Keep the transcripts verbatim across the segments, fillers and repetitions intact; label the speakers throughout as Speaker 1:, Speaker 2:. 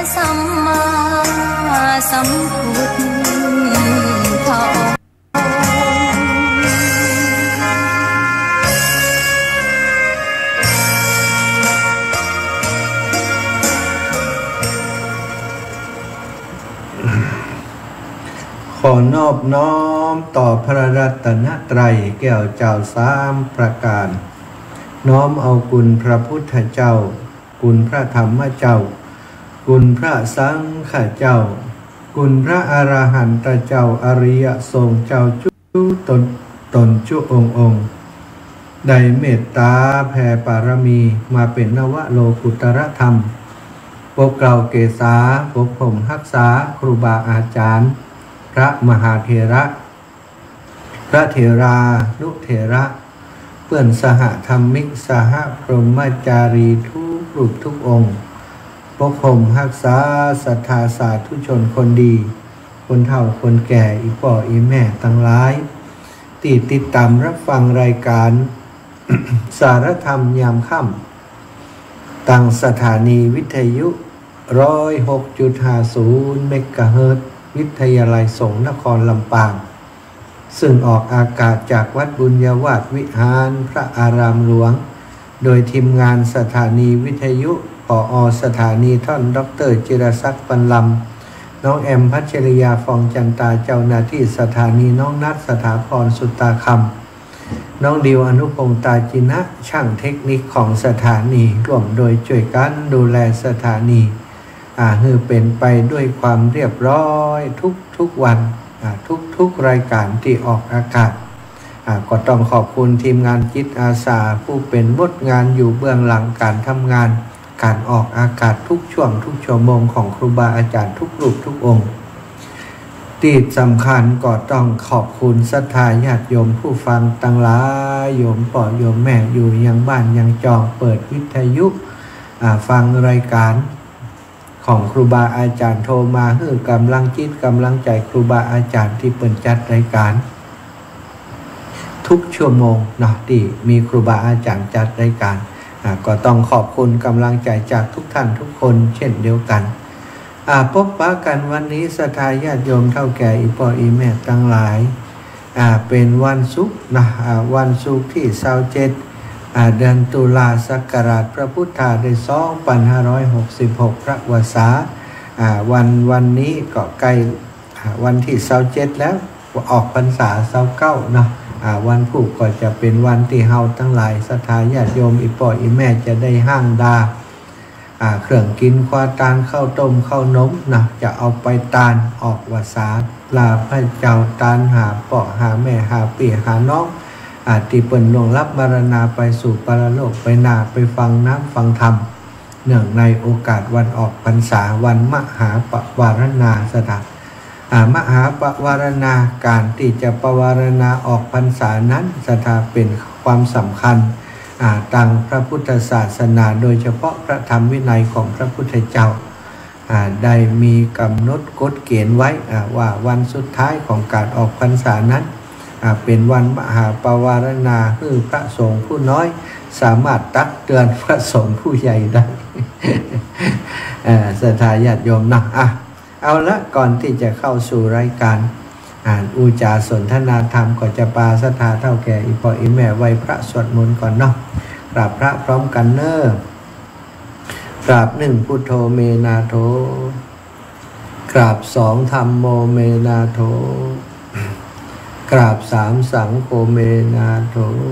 Speaker 1: สัมมาสัมพุทธะ
Speaker 2: ขอนอบน้อมต่อพระรัตนตรัยแก้วเจ้าสามประการน้อมเอาคุณพระพุทธเจ้าคุณพระธรรมเจ้าคุณพระสังฆเจ้าคุณพระอรหันตเจ้าอริยสงฆ์เจ้าจุตนตนจุองค์องค์ได้เมตตาแผ่ปารมีมาเป็นนวโลกุตรธรรมปกเกล้าเกษาปกผมรักษาครูบาอาจารย์พระมหาเถระพระเถรานุเถระเพื่อนสหธรรมิกสหพรหมจารีทุกรูปทุกองค์ปกผมรักษาศรัทธาสาธุชนคนดีคนเฒ่าคนแก่อีพ่ออีแม่ทั้งหลายที่ติดตามรับฟังรายการ สารธรรมยามค่ำตั้งสถานีวิทยุร้อยหกจุดห้าศูนย์เมกะเฮิรตซ์วิทยาลัยสงฆ์นครลำปางซึ่งออกอากาศจากวัดบุญญาวาสวิหารพระอารามหลวงโดยทีมงานสถานีวิทยุผอ.สถานีท่านดร.จิรศักดิ์ปันลำน้องแอมพัชริยาฟองจันตาเจ้าหน้าที่สถานีน้องนัทสถาพรสุตตาคำน้องดิวอนุพงษ์ตาจินะช่างเทคนิคของสถานีร่วมโดยช่วยกันดูแลสถานีอ่าคือเป็นไปด้วยความเรียบร้อยทุกทุกวันอ่าทุกทุกรายการที่ออกอากาศอ่าก็ต้องขอบคุณทีมงานจิตอาสาผู้เป็นบทงานอยู่เบื้องหลังการทำงานการออกอากาศทุกช่วงทุกชั่วโมงของครูบาอาจารย์ทุกรูปทุกองค์ที่สำคัญก็ต้องขอบคุณศรัทธาญาติโยมผู้ฟังตั้งหลายโยมพ่อโยมแม่อยู่ยังบ้านยังจองเปิดวิทยุอ่าฟังรายการของครูบาอาจารย์โทรมาให้กำลังจิตกำลังใจครูบาอาจารย์ที่เปิดจัดรายการทุกชั่วโมงเนาะที่มีครูบาอาจารย์จัดรายการก็ต้องขอบคุณกำลังใจจากทุกท่านทุกคนเช่นเดียวกันพบปะกันวันนี้ศรัทธาญาติโยมเท่าแก่อีพ่ออีแม่ทั้งหลายเป็นวันศุกร์นะวันศุกร์ที่ยี่สิบเจ็ดเดือนตุลาศักราชพระพุทธศักราชสองพันห้าร้อยหกสิบหกพระวสาวันวันนี้ก็ใกล้วันที่ยี่สิบเจ็ดแล้วออกพรรษายี่สิบเก้าเนาะวันพุธก็จะเป็นวันที่เฮาทั้งหลายศรัทธาญาติโยมอีพ่ออีแม่จะได้ห้างดาเครื่องกินควาตานข้าวต้มข้าวนมนะจะเอาไปตานออกวสาลาพระเจ้าตานหาเปาะหาแม่หาปีหาน้องอาติเปิ่นล่วงลับมรณาไปสู่ปรโลกไปนาไปฟังน้ำฟังธรรมเนื่องในโอกาสวันออกพรรษาวันมหาปวารณาสถานมหาปวารณาการที่จะปวารณาออกพรรษานั้นสถาเป็นความสำคัญต่างพระพุทธศาสนาโดยเฉพาะพระธรรมวินัยของพระพุทธเจ้าได้มีกำหนดกฎเกณฑ์ไว้ว่าวันสุดท้ายของการออกพรรษานั้นเป็นวันมหาปวารณาคือพระสงฆ์ผู้น้อยสามารถตักเตือนพระสงฆ์ผู้ใหญ่ได้ศรัทธาญาติโยมนะอ่ะเอาละก่อนที่จะเข้าสู่รายการอ่านอุจาสนทนาธรรมก็จะปาศรัทธาเท่าแก่อีพ่ออีแม่ไว้พระสวดมนต์ก่อนเนาะกราบพระพร้อมกันเนอะกราบหนึ่งพุทโธเมนาโถกราบสองธัมโมเมนาโถกราบสามสังโฆเมนาโถ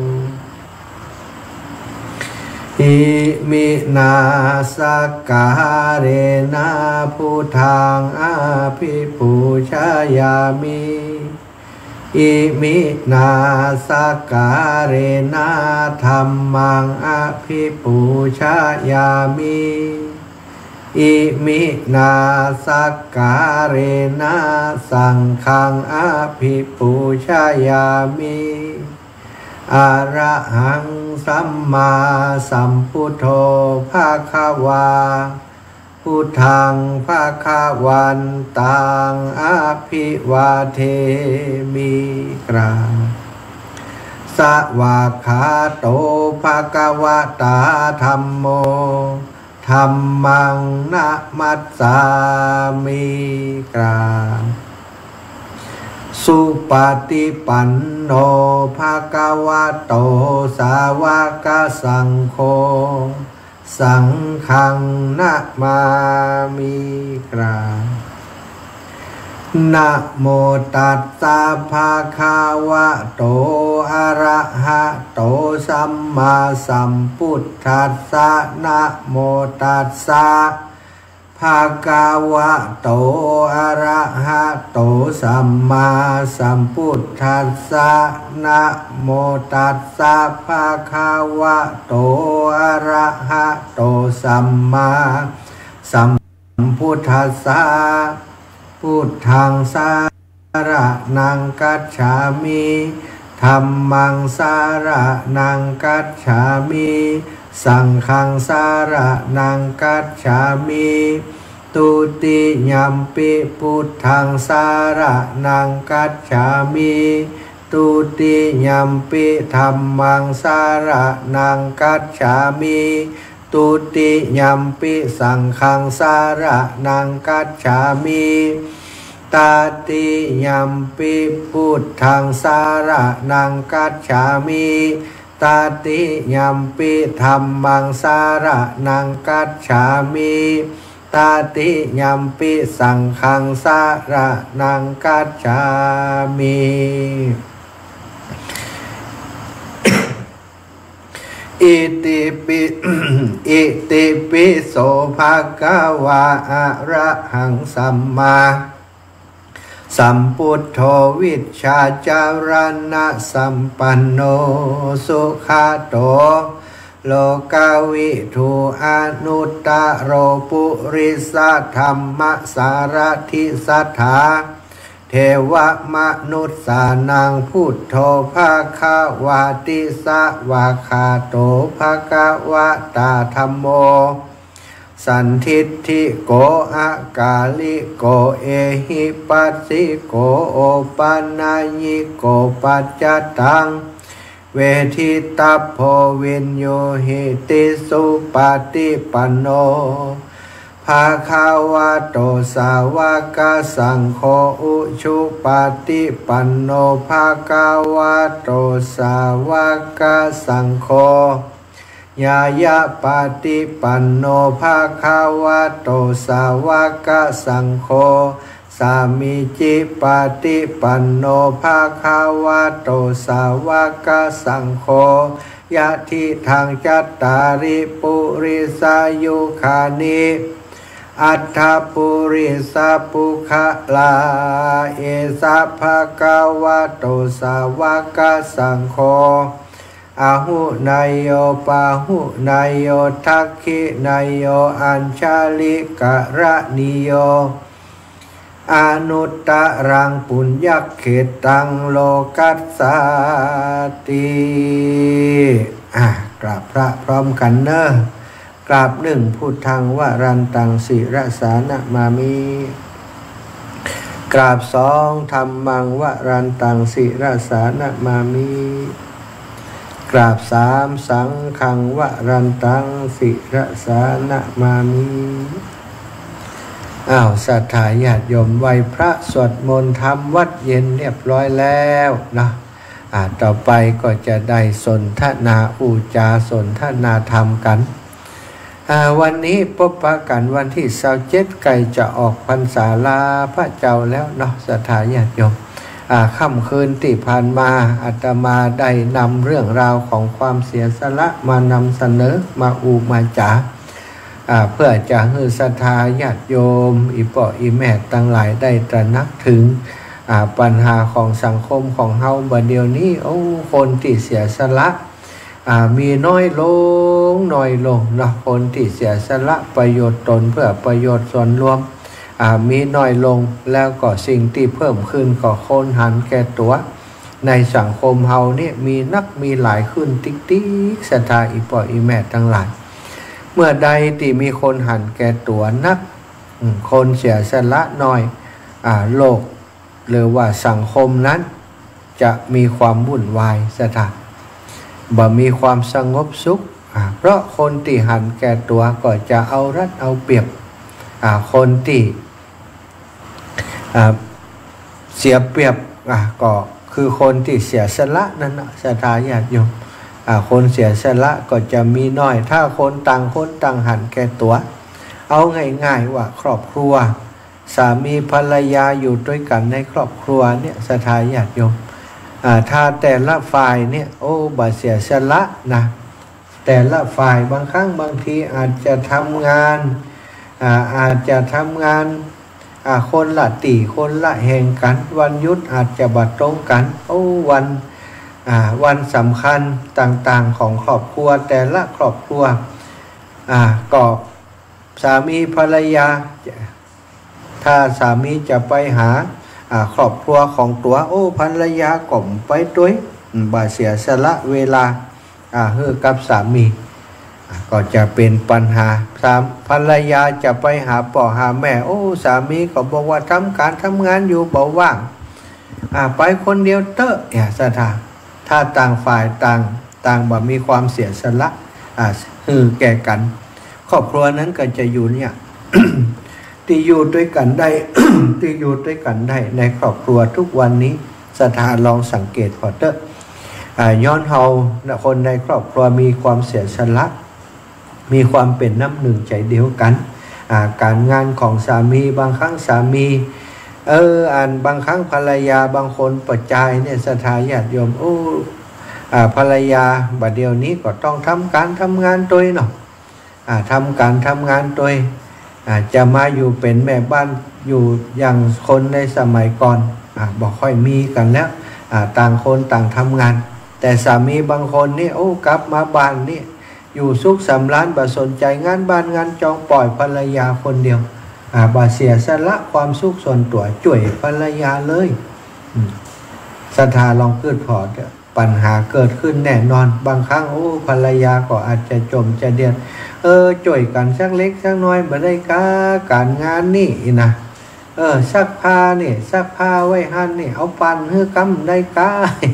Speaker 2: อิมินาสการเรนะพุทธังอาภิปูชายามิอิมินาสการเรนะธัมมังอาภิปูชายามิอิมินาสการเรนะสังฆังอาภิปูชายามิอะระหังสัมมาสัมพุทโธภะคะวาพุทธังภะคะวันตังอะภิวาเทมิกราสวากขาโตภะคะวะตาธัมโมธัมมังนะมัสสามิกราบสุปฏิปันโนภะคะวะโตสาวกสังโฆสังฆังนะมามิกราบนะโมตัสสะภะคะวะโตอะระหะโตสัมมาสัมพุทธัสสะนะโมตัสสะภะคะวะโตอะระหะโตสัมมาสัมพุทธัสสะนะโมตัสสะภะคะวะโตอะระหะโตสัมมาสัมพุทธัสสะพุทธังสารนังกัจฉามิธัมมังสารนังกัจฉามิสังฆังสารนังกัจฉามิตุติยัมปิพุทธังสารนังกัจฉามิตุติยัมปิธัมมังสารนังกัจฉามิตุติยัมปิสังฆังสารนังกัจฉามิตาติยัมปิพุทธังสารนังกัจฉามิตาติยัมปิธัมมังสารนังกัจฉามิตาติยัมปิสังฆังสารนังกัจฉามิอิติปิอิติปิโสภะคะวะอะระหังสัมมาสัมพุทโธวิชชาจารณะสัมปันโนสุขโตโลกาวิทูอนุตตโรปุริสธรรมสารทิสัทธาเทวมนุษสานังพุทโธภะคะวะติสวะคาโตภะคะวะตาธัมโมสันทิฏฐิโกอากาลิโกเอหิปัสสิโกโอปันญญิโกปัจจตังเวทิตาโพวินโยหิติสุปฏิปันโนภะคะวะโตสาวกสังโฆอุชุปฏิปันโนภะคะวะโตสาวกสังโฆญายะปฏิปันโนภะคะวะโตสาวกสังโฆสามิจิปฏิปันโนภะคะวะโตสาวกสังโฆยะทิทางจัตตาริปุริสายุคานิอัฏฐปุริสปุขลาเอสะภะคะวะโตสาวกสังโฆอาหุนายโยปาหุนายโยทักขินายโยอัญชาลิกะระนิโยอนุตตรังปุญญเขตังโลกัสสติอ่ะกราบพระพร้อมกันเนอะกราบหนึ่งพุทธังวรันตังศิรสานะมามิกราบสองธัมมังวรันตังศิรสานะมามิกราบสามสังฆังวรันตังศิรสานะมามิอ้าวศรัทธาญาติโยมไหว้พระสวดมนต์ทำวัดเย็นเรียบร้อยแล้วนะอ่าต่อไปก็จะได้สนทนาอุจาสนทนาธรรมกันอ่าวันนี้พบปะกันวันที่สิบเจ็ดไก่จะออกพรรษาลาพระเจ้าแล้วเนาะศรัทธาญาติโยมอ่าค่ำคืนที่ผ่านมาอาตมาได้นำเรื่องราวของความเสียสละมานำเสนอมาอูมาจ๋าเพื่อจะให้ศรัทธาญาติโยมอีป่ออีแม่ตั้งหลายได้ตระหนักถึงปัญหาของสังคมของเฮาบัดเดี๋ยวนี้โอ้คนที่เสียสละมีน้อยลงน้อยลงเนาะคนที่เสียสละประโยชน์ตนเพื่อประโยชน์ส่วนรวมมีน้อยลงแล้วก็สิ่งที่เพิ่มขึ้นก็คนหันแก่ตัวในสังคมเฮานี่มีนักมีหลายขึ้นติ๊กติ๊กศรัทธาอีป่ออีแม่ทั้งหลายเมื่อใดที่มีคนหันแก่ตัวนักคนเสียสละน้อยอ่าโลกหรือว่าสังคมนั้นจะมีความวุ่นวายสถานบ่มีความสงบสุขเพราะคนที่หันแก่ตัวก็จะเอารัดเอาเปรียบคนที่เสียเปรียบก็คือคนที่เสียสละนั่นนะศรัทธาญาติโยมคนเสียสละก็จะมีน้อยถ้าคนต่างคนต่างหันแก่ตัวเอาง่ายๆว่าครอบครัวสามีภรรยาอยู่ด้วยกันในครอบครัวเนี่ยศรัทธาญาติโยมถ้าแต่ละฝ่ายเนี่ยโอ้บาเสียสละนะแต่ละฝ่ายบางครั้งบางทีอาจจะทำงานอาอาจจะทำงานคนละตีคนละแห่งกันวันหยุดอาจจะบัดตรงกันโอ้วันวันสำคัญต่างๆของครอบครัวแต่ละครอบครัวก็สามีภรรยาถ้าสามีจะไปหาครอบครัวของตัวโอ้ภรรยาก่มไปด้วยบาเสียสละเวลาเฮือกับสามีก็จะเป็นปัญหาสามภรรยาจะไปหาพ่อหาแม่โอ้สามีก็บอกว่าทำการทำงานอยู่เบาว่างไปคนเดียวเตอะเนี่ยสถาถ้าต่างฝ่ายต่างต่างแบบมีความเสียสละฮือแก่กันครอบครัวนั้นก็จะอยู่เนี่ย ที่อยู่ด้วยกันได้ ที่อยู่ด้วยกันได้ในครอบครัวทุกวันนี้สถาลองสังเกตพอเตอะย้อนเฮาคนในครอบครัวมีความเสียสละมีความเป็นน้ำหนึ่งใจเดียวกันการงานของสามีบางครั้งสามีเอออ่านบางครั้งภรรยาบางคนประจายเนี่ยศรัทธาญาติโยมโอ้ภรรยาบัดเดียวนี้ก็ต้องทำการทำงานตัวเนาะทำการทำงานตัวจะมาอยู่เป็นแม่บ้านอยู่อย่างคนในสมัยก่อนบอกค่อยมีกันแล้วต่างคนต่างทำงานแต่สามีบางคนนี่โอ้กลับมาบ้านนี่อยู่สุขสำราญบ่สนใจงานบ้านงานจองปล่อยภรรยาคนเดียวบ่เสียสละความสุขส่วนตัวจ่วยภรรยาเลยศรัทธาลองเกิดพอปัญหาเกิดขึ้นแน่นอนบางครั้งโอ้ภรรยาก็อาจจะจมจะเดือดเออจ่วยกันสักเล็กสักน้อยบ่ได้กาการงานนี่นะเออซักผ้านี่ซักผ้าไว้หันนี่เอาปั่นเฮือกำได้กา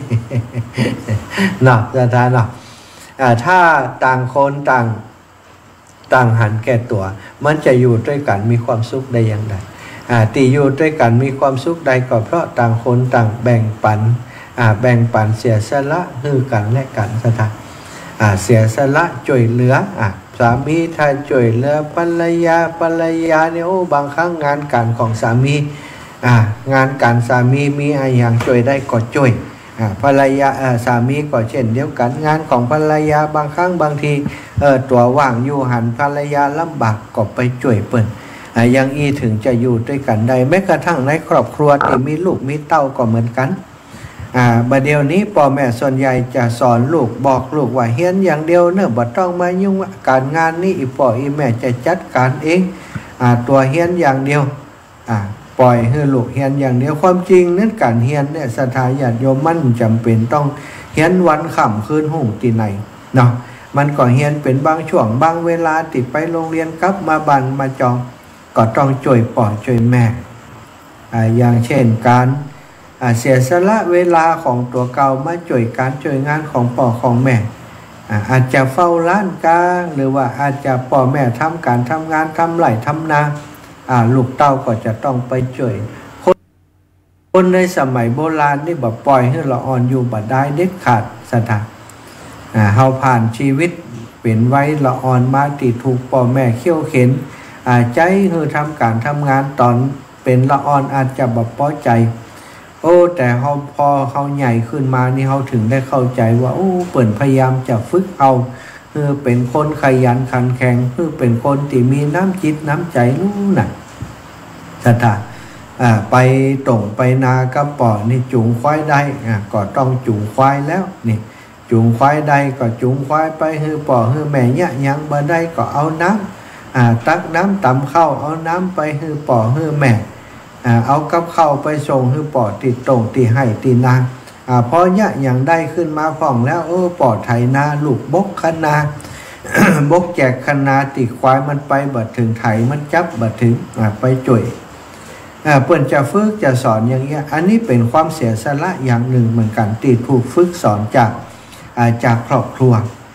Speaker 2: เนาะศรัทธาเนาะถ้าต่างคนต่างต่างหันแก่ตัวมันจะอยู่ด้วยกันมีความสุขได้อย่างไรตีอยู่ด้วยกันมีความสุขใดก็เพราะต่างคนต่างแบ่งปันแบ่งปันเสียสละฮือกันและกันสถานเสียสละช่วยเหลือสามีถ้าช่วยเหลือภรรยาภรรยาเนี่ยโอ้บางครั้งงานการของสามีงานการสามีมีอะไรอย่างช่วยได้ก็ช่วยภรรยาสามีก็เช่นเดียวกันงานของภรรยาบางครั้งบางทีเออตัวว่างอยู่หันภรรยาลำบากก็ไปช่วยเปิ้นยังอีถึงจะอยู่ด้วยกันได้แม้กระทั่งในครอบครัวที่มีลูกมีเต้าก็เหมือนกันบัดเดี๋ยวนี้พ่อแม่ส่วนใหญ่จะสอนลูกบอกลูกว่าเฮียนอย่างเดียวเนอะบ่ต้องมายุ่งการงานนี่อีพ่ออีแม่จะจัดการเองตัวเฮียนอย่างเดียวปล่อยให้ลูกเฮียนอย่างเดียวความจริงนั้นการเฮียนเนี่ยศรัทธาญาติโยมมันจำเป็นต้องเฮียนวันค่ำคืนหุ่งตีไหนเนาะมันก็เฮียนเป็นบางช่วงบางเวลาติดไปโรงเรียนกลับมาบ้านมาจองก็ต้องช่วยพ่อช่วยแม่อย่างเช่นการเสียสละเวลาของตัวเก่ามาช่วยการช่วยงานของพ่อของแม่อาจจะเฝ้าร้านกาหรือว่าอาจจะพ่อแม่ทำการทำงานทำไร่ทำนาลูกเต้าก็จะต้องไปช่วยคนคนในสมัยโบราณนี่แบบปล่อยให้ละอ่อนอยู่บ่ได้เด็ดขาดสถานเฮาผ่านชีวิตเป็นไว้ละอ่อนมาติถูกพ่อแม่เขี่ยวเข็นใจให้ทำการทำงานตอนเป็นละอ่อนอาจจะแบบพอใจโอ้แต่เฮาพอเฮาใหญ่ขึ้นมานี่เฮาถึงได้เข้าใจว่าโอ้เปิ่นพยายามจะฝึกเอาเพื่อเป็นคนขยันขันแข็งเพื่อเป็นคนที่มีน้ำจิตน้ำใจรู้น่ะศรัทธาไปตรงไปนากระป๋อนี่จูงควายได้ก็ต้องจูงควายแล้วนี่จูงควายได้ก็จูงควายไปฮือป่อฮือแม่ยะยังบ่ได้ก็เอาน้ำตักน้ำตำเข้าเอาน้ำไปฮือป่อฮือแม่เอากับเข้าไปส่งฮือป่อติดตรงติให้ตินางพอยะยังได้ขึ้นมาพ่องแล้วเออป่อไถนาลูกบกคณา บกแจกคณาติควายมันไปบัดถึงไถมันจับบัดถึงไปจ่วยเปิ้นจะฝึกจะสอนอย่างเงี้ยอันนี้เป็นความเสียสละอย่างหนึ่งเหมือนกันที่ถูกฝึกสอนจากจากครอบครัว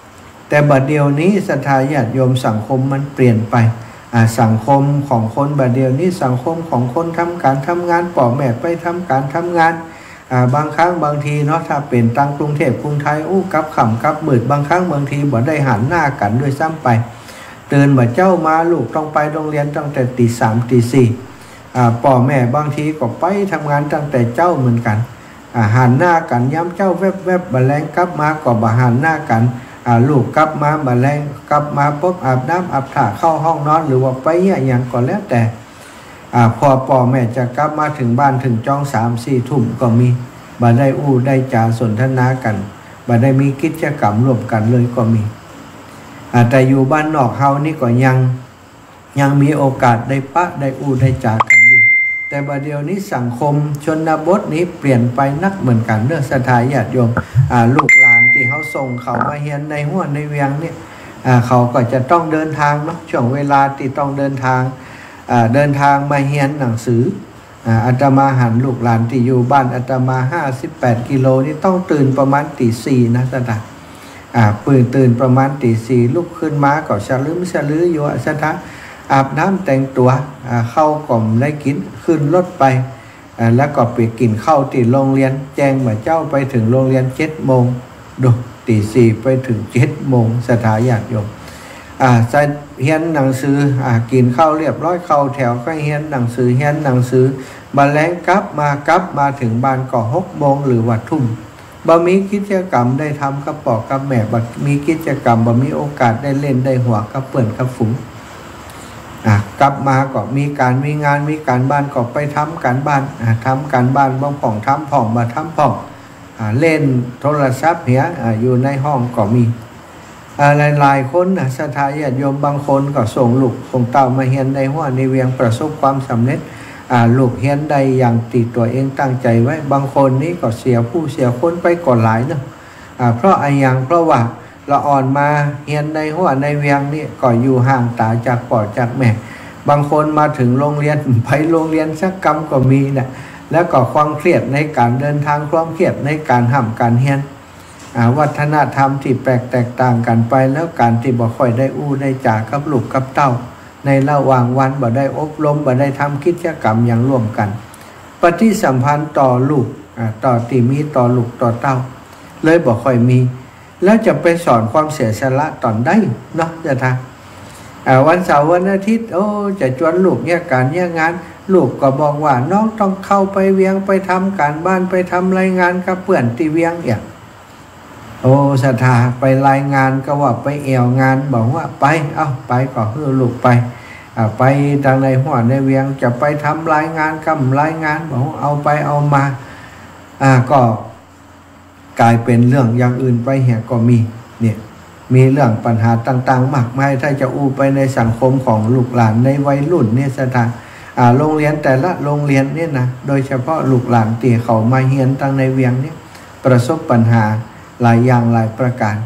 Speaker 2: แต่บัดเดียวนี้ศรัทธาญาติโยมสังคมมันเปลี่ยนไปสังคมของคนบัดเดียวนี้สังคมของคนทำการทำงานป่อแม่ไปทำการทำงานบางครั้งบางทีเนาะถ้าเป็นตังกรุงเทพกรุงไทยอู้กับขำกับมืดบางครั้งบางทีบ่ได้หันหน้ากันด้วยซ้ำไปตื่นบ่เจ้ามาลูกต้องไปโรงเรียนตั้งแต่ตีสามตีสี่ป่อแม่บางทีก็ไปทำงานตั้งแต่เจ้าเหมือนกันหันหน้ากันย้ำเจ้าแวบแวบบ่แรงกลับมาก็บ่หันหน้ากันลูกกลับมาบ่แรงกลับมาปุ๊บอาบน้ำอาบท่าเข้าห้องนอนหรือว่าไปเนี่ยอย่างก็แล้วแต่พอป่อแม่จะกลับมาถึงบ้านถึงจ้องสามสี่ทุ่มก็มีบ่ได้อู้ได้จาสนทนากันบ่ได้มีกิจกรรมร่วมกันเลยก็มีแต่อยู่บ้านนอกเฮานี่ก็ยังยังมีโอกาสได้ปะได้อู้ได้จากันอยู่แต่บัดเดี๋ยวนี้สังคมชนบทนี้เปลี่ยนไปนักเหมือนกันเรื่องศรัทธาญาติโยมลูกหลานที่เขาส่งเขามาเฮียนในห้วยในเวียงเนี่ยเขาก็จะต้องเดินทางเนาะช่วงเวลาที่ต้องเดินทางเดินทางมาเฮียนหนังสืออาตมาหันลูกหลานที่อยู่บ้านอาตมาห้าสิบแปดกิโลนี่ต้องตื่นประมาณตีสี่นะศรัทธาปืนตื่นประมาณตีสี่ลุกขึ้นมาก็ชะลืมชะลืออยู่ศรัทธาอาบน้ำแต่งตัวเข้ากล่อมได้กินขึ้นรถไปแล้วก็ไปกินข้าวที่โรงเรียนแจ้งว่าเจ้าไปถึงโรงเรียนเจ็ดโมงดูตีสี่ไปถึงเจ็ดโมงศรัทธาญาติโยมอ่าใส่เฮียนหนังสืออ่ากินข้าวเรียบร้อยเข้าแถวก็เฮียนหนังสือเฮียนหนังสือบัดแลงกลับมากลับมาถึงบ้านก็หกโมงหรือว่าทุ่มบ่มีกิจกรรมได้ทำกับปอกกับแม่บ่มีกิจกรรมบ่มีโอกาสได้เล่นได้หัวกับเพื่อนกับฝูงอ่ะกลับมาก็มีการมีงานมีการบ้านก็ไปทำการบ้านอ่ะทำการบ้านบางผ่องทำผ่องมาทำผ่องอ่ะเล่นโทรศัพท์เหี้ยอ่ะอยู่ในห้องก็มีหลายๆคนนะศรัทธาญาติโยมบางคนก็ส่งลูกส่งเต้ามาเฮียนในห้วยในเวียงประสบความสำเร็จลูกเฮียนได้อย่างติดตัวเองตั้งใจไว้บางคนนี้ก็เสียผู้เสียคนไปก่อนหลายเนาะเพราะอะไรอย่างเพราะว่าเราอ่อนมาเฮียนในห้วยในเวียงนี่ก็อยู่ห่างตาจากพ่อจากแม่บางคนมาถึงโรงเรียนไปโรงเรียนสักกรรมก็มีนะแล้วก็ความเครียดในการเดินทางความเครียดในการห้ามการเฮียนวัฒนธรรมที่แปลกแตกต่างกันไปแล้วการที่บ่ค่อยได้อู้ได้จากับลูกกับเต้าในระหว่างวันบ่ได้อบรมบ่ได้ทำกิจกรรมอย่างร่วมกันปฏิสัมพันธ์ต่อลูกต่อที่มีต่อลูกต่อเต้าเลยบ่ค่อยมีแล้วจะไปสอนความเสียสละตอนได้เนาะจะทำวันเสาร์วันอาทิตย์โอ้จะชวนลูกเนี่ยการเนี่ยงานลูกก็บอกว่าน้องต้องเข้าไปเวียงไปทำการบ้านไปทำรายงานกับเพื่อนที่เวียงอย่างโอ้ศรัทธาไปรายงานก็ว่าไปเอวงานบอกว่าไปเอ้าไปก็ให้ลูกไปไปทางในหัวในเวียงจะไปทำรายงานกำรายงานบอกเอาไปเอามาอ่าก็กลายเป็นเรื่องอย่างอื่นไปเหี่ยก็มีเนี่ยมีเรื่องปัญหาต่างๆมากมายถ้าจะอู้ไปในสังคมของลูกหลานในวัยรุ่นเนี่ยศรัทธาอ่าโรงเรียนแต่ละโรงเรียนเนี่ยนะโดยเฉพาะลูกหลานที่เขามาเฮียนทางในเวียงเนี่ยประสบปัญหาหลายอย่างหลายประการ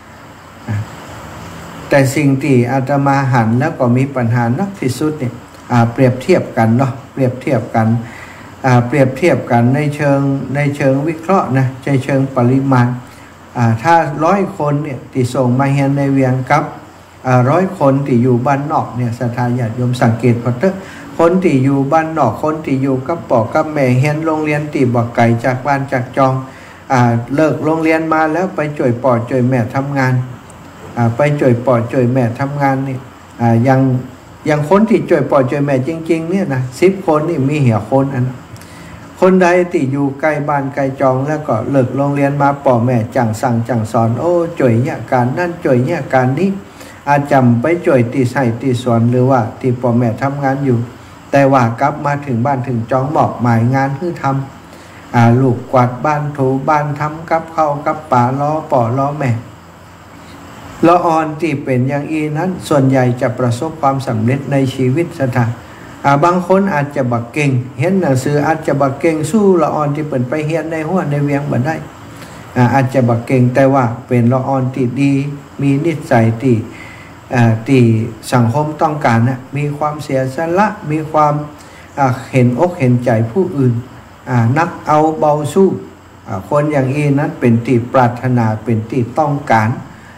Speaker 2: แต่สิ่งที่อาตมาหันแล้วก็มีปัญหานักที่สุดเนี่ยเปรียบเทียบกันเนาะเปรียบเทียบกันเปรียบเทียบกันในเชิงในเชิงวิเคราะห์นะในเชิงปริมาณถ้าร้อยคนเนี่ยที่ส่งมาเฮียนในเวียงกับร้อยคนที่อยู่บ้านนอกเนี่ยศรัทธาญาติโยมสังเกตพอเถอะคนที่อยู่บ้านนอกคนที่อยู่กับปอกับแม่เฮียนโรงเรียนที่บ่ไกลจากบ้านจากจองเลิกโรงเรียนมาแล้วไปจ่วยปอจ่วยแม่ทำงานไปจ่วยปอจ่วยแม่ทำงานนี่ยังยังคนที่จ่วยปอจ่วยแม่จริงๆเนี่ยนะสิบคนนี่มีเหี่ยคนอันคนใดที่อยู่ใกล้บ้านใกล้จองแล้วก็เลิกโรงเรียนมาปอแม่จังสั่งจังสอนโอ้จ่วยเนี่ยการนั่นจ่วยเนี่ยการนี้อาจจำไปจ่วยตีใส่ตีสอนหรือว่าที่ปอแม่ทำงานอยู่แต่ว่ากลับมาถึงบ้านถึงจองบอกหมายงานที่ทำอ่าลูกกวาดบ้านถูบ้านทำกับข้าวกับป่าล้อป่อล้อแม่ละอ่อนที่เป็นอย่างอีนั้นส่วนใหญ่จะประสบความสำเร็จในชีวิตศรัทธาอ่าบางคนอาจจะบักเก่งเห็นหนังสืออาจจะบักเก่งสู้ละอ่อนที่เปิดไปเฮียนในหัวในเวียงบ่ได้อ่าอาจจะบักเก่งแต่ว่าเป็นละอ่อนที่ดีมีนิสัยที่อ่าที่สังคมต้องการนะมีความเสียสละมีความอ่าเห็นอกเห็นใจผู้อื่นนักเอาเบาสู้คนอย่างนี้นั้นเป็นที่ปรารถนาเป็นที่ต้องการ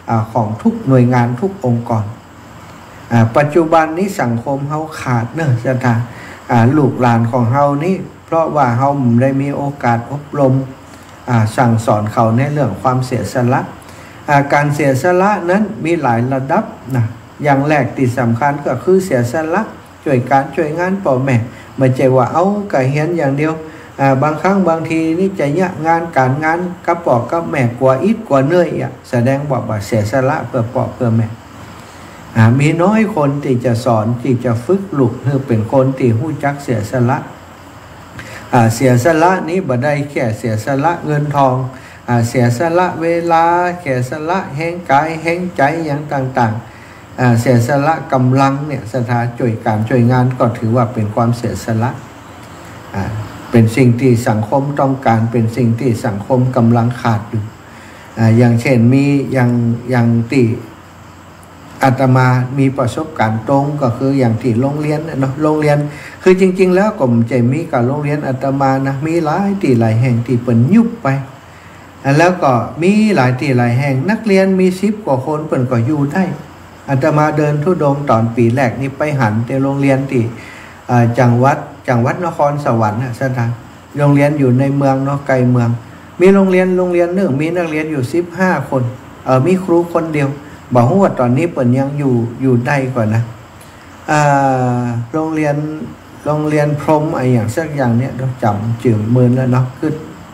Speaker 2: ของทุกหน่วยงานทุกองค์กรปัจจุบันนี้สังคมเฮาขาดเนอะสถานลูกหลานของเฮานี่เพราะว่าเฮาได้มีโอกาสอบรมสั่งสอนเขาในเรื่องความเสียสละการเสียสละนั้นมีหลายระดับนะอย่างแรกที่สำคัญก็คือเสียสละช่วยการช่วยงานพ่อแม่ไม่ใช่ว่าเอากะเฮียนอย่างเดียวบางครั้งบางทีนี่จะยะงานการงานกับพ่อกับแม่กว่าอิดกว่าเนื่อยอ่ะแสดงบอกว่าเสียสละเพื่อพ่อเพื่อแม่มีน้อยคนที่จะสอนที่จะฝึกลูกให้เป็นคนที่รู้จักเสียสละเสียสละนี้บ่ได้แค่เสียสละเงินทองเสียสละเวลาเสียสละแห่งกายแห่งใจอย่างต่างๆเสียสละกำลังเนี่ยสถาช่วยการช่วยงานก็ถือว่าเป็นความเสียสละเป็นสิ่งที่สังคมต้องการเป็นสิ่งที่สังคมกำลังขาดอยู่อย่างเช่นมีอย่างอย่างที่อาตมามีประสบการณ์ตรงก็คืออย่างที่โรงเรียนเนาะโรงเรียนคือจริงๆแล้วก็จะมีกับโรงเรียนอาตมานะมีหลายที่หลายแห่งที่เปิ่นยุบไปแล้วก็มีหลายที่หลายแห่งนักเรียนมีสิบกว่าคนเปิ่นก็อยู่ได้อาตมาเดินธุดงค์ตอนปีแรกนี่ไปหันแต่โรงเรียนที่จังหวัดจังหวัดนครสวรรค์นะสถานโรงเรียนอยู่ในเมืองเนาะไกลเมืองมีโรงเรียนโรงเรียนหนึ่งมีนักเรียนอยู่สิบห้าคนเออมีครูคนเดียวบอกว่าตอนนี้เปิ่นยังอยู่อยู่ได้ก่อนนะโรงเรียนโรงเรียนพรหมไออย่างสักอย่างเนี้ยเราจำจื่อมือแล้วเนาะคือ